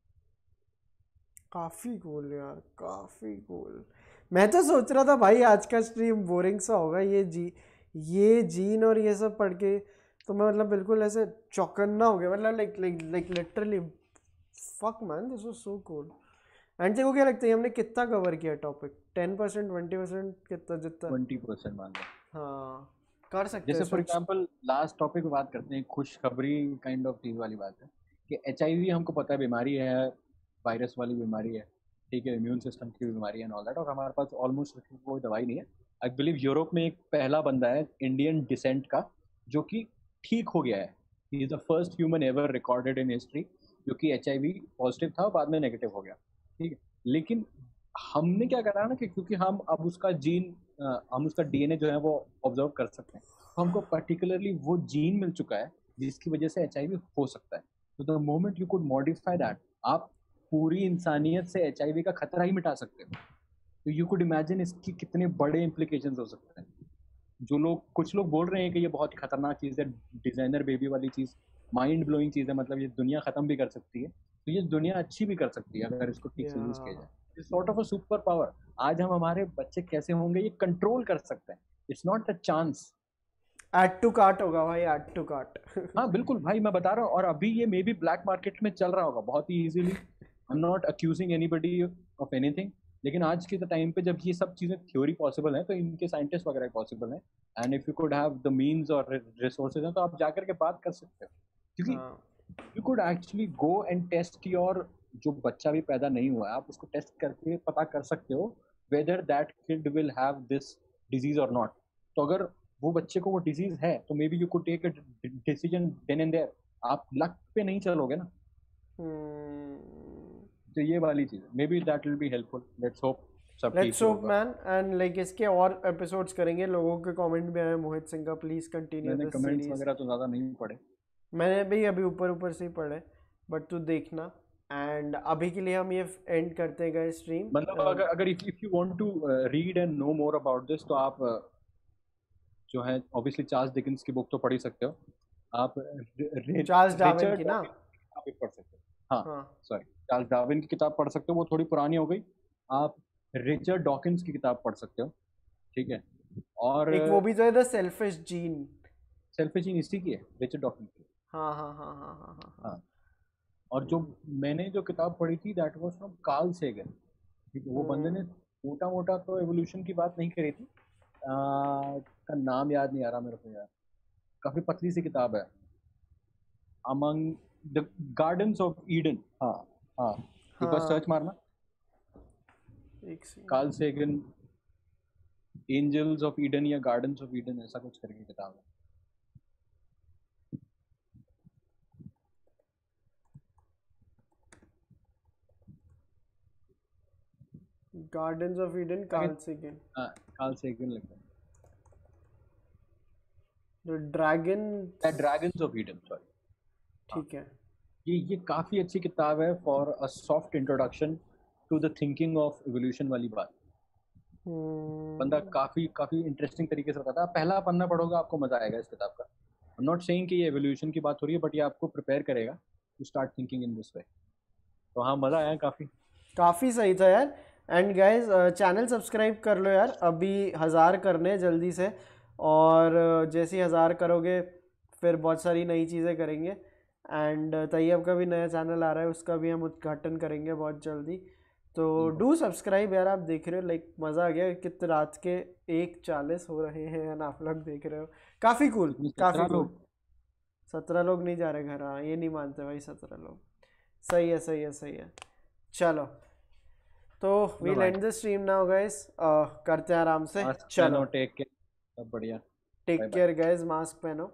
काफी कूल यार, काफी कूल। मैं तो सोच रहा था भाई आज का स्ट्रीम बोरिंग सा होगा, ये जी ये जीन और ये सब पढ़ के तो मैं मतलब बिल्कुल ऐसे चौकन्ना हो गया, मतलब like like like literally fuck man, this was so cool. And तेरे को क्या लगता है हमने कितना कवर किया topic? Ten percent twenty percent कितना? जितना ट्वेंटी परसेंट मान लो। हाँ कर सकते हैं। जैसे फॉर एग्जांपल लास्ट टॉपिक पे बात करते हैं, खुशखबरी काइंड ऑफ चीज़ वाली बात है कि एच आई वी हमको पता है बीमारी है, वायरस वाली बीमारी है, ठीक है, इम्यून सिस्टम की बीमारी है ऑल दैट, और हमारे पास ऑलमोस्ट कोई दवाई नहीं है। आई बिलीव यूरोप में एक पहला बंदा है इंडियन डिसेंट का जो कि ठीक हो गया है। He is the first human ever recorded in history जो कि एच आई वी पॉजिटिव था और बाद में नेगेटिव हो गया। ठीक है, लेकिन हमने क्या करा ना कि क्योंकि हम अब उसका जीन हम उसका डीएनए जो है वो ऑब्जर्व कर सकते हैं, तो हमको पर्टिकुलरली वो जीन मिल चुका है जिसकी वजह से एच आई वी हो सकता है। तो the moment you could modify that, आप पूरी इंसानियत से एच आई वी का खतरा ही मिटा सकते हो। तो यू कुड इमेजिन इसकी कितने बड़े इम्प्लीकेशंस हो सकते हैं। जो लोग कुछ लोग बोल रहे हैं कि ये बहुत खतरनाक चीज़ है, डिज़ाइनर बेबी वाली चीज़, माइंड ब्लोइंग चीज़ है, मतलब ये दुनिया ख़त्म भी कर सकती है, तो ये दुनिया अच्छी भी कर सकती है अगर इसको ठीक से यूज़ किया जाए। It's sort of a super power. आज हम हमारे बच्चे कैसे होंगे ये कंट्रोल कर सकते हैं, it's not a chance. Add to cart होगा भाई, ऐड टू कार्ट। हाँ बिल्कुल भाई, मैं बता रहा हूँ, और अभी ये मे बी ब्लैक मार्केट में चल रहा होगा बहुत ही easily. I am not accusing anybody of anything, लेकिन आज के टाइम पे जब ये सब चीज़ें थ्योरी पॉसिबल हैं तो इनके साइंटिस्ट वगैरह पॉसिबल हैं, and if you could have the means और रिसोर्सेज हैं तो आप जाकर के बात कर सकते हो, क्योंकि you could actually go and test your, जो बच्चा भी पैदा नहीं हुआ है आप उसको टेस्ट करके पता कर सकते हो whether that kid will have this disease और नॉट। तो अगर वो बच्चे को वो डिजीज है तो maybe you could take a decision then and there, आप लक पे नहीं चलोगे ना। तो ये वाली चीज maybe that will be helpful. Let's hope सब ठीक let's hope man, and like इसके और एपिसोड्स करेंगे। लोगों के कमेंट भी आए मोहित सिंह का, please continue this series. Comments वगैरह तो ज्यादा नहीं पढ़े, मैंने भी अभी ऊपर ऊपर से ही पढ़े, बट तू देखना। एंड अभी के लिए हम ये एंड करते हैं गाइस स्ट्रीम। मतलब अगर अगर if if you want to read and know more about this तो आप uh, जो है ऑब्वियसली चार्ल्स डिकेंस की बुक तो पढ़ ही सकते हो आप, चार्ल्स डार्विन की ना आप पढ़ सकते हो। हाँ सॉरी, चार्ल्स डार्विन की किताब पढ़ सकते हो, वो थोड़ी पुरानी हो गई। आप रिचर्ड डॉकिंस की किताब पढ़ सकते हो, ठीक है। और एक वो भी तो है the selfish gene. Selfish gene इसी की है, रिचर्ड डॉकिंस की। हाँ हाँ हाँ हाँ हाँ हाँ हाँ। और जो मैंने जो किताब पढ़ी थी that was from Carl Sagan, ठीक है। वो बंदे ने मोटा मोटा तो एवोल्यूशन की बात नहीं करी थी, आ, का नाम याद नहीं आ रहा मेरे को यार, काफी पतली सी किताब है, among the gardens of Eden. हाँ हाँ, एक बार सर्च मारना, Carl Sagan angels of Eden या गार्डन्स ऑफ ईडन, ऐसा कुछ करके किताब है। Gardens of Eden, Carl Sagan. हाँ कार्ल सेगन लिखा है। The dragon the dragons of Eden, sorry, ठीक है। ये ये काफ़ी अच्छी किताब है for a soft introduction to the thinking of evolution वाली बात। बंदा काफ़ी काफ़ी इंटरेस्टिंग तरीके से बताता है। पहला पन्ना पढ़ोगे आपको मज़ा आएगा इस किताब का। आई एम नॉट सेइंग कि ये एवोल्यूशन की बात हो रही है, बट ये आपको प्रिपेयर करेगा to start thinking in this way. तो हाँ, मज़ा आया काफ़ी, काफ़ी सही था यार। एंड गाइज चैनल सब्सक्राइब कर लो यार, अभी हज़ार करने जल्दी से, और जैसे ही हज़ार करोगे फिर बहुत सारी नई चीज़ें करेंगे। एंड तैयब का भी नया चैनल आ रहा है, उसका भी हम उद्घाटन करेंगे बहुत जल्दी। तो डू सब्सक्राइब यार, आप देख रहे हो लाइक मज़ा आ गया। कितने रात के एक चालीस हो रहे हैं एंड आप लोग देख रहे हो, काफ़ी कूल काफ़ी सत्रह कूल। लोग। सत्रह लोग नहीं जा रहे घर, हाँ ये नहीं मानते भाई सत्रह लोग। सही है सही है सही है। चलो तो वील भाई। End the stream now guys, करते हैं आराम से। मास्क चलो पहनो, टेक केयर, सब बढ़िया। Take bye bye. Care guys, mask पहनो।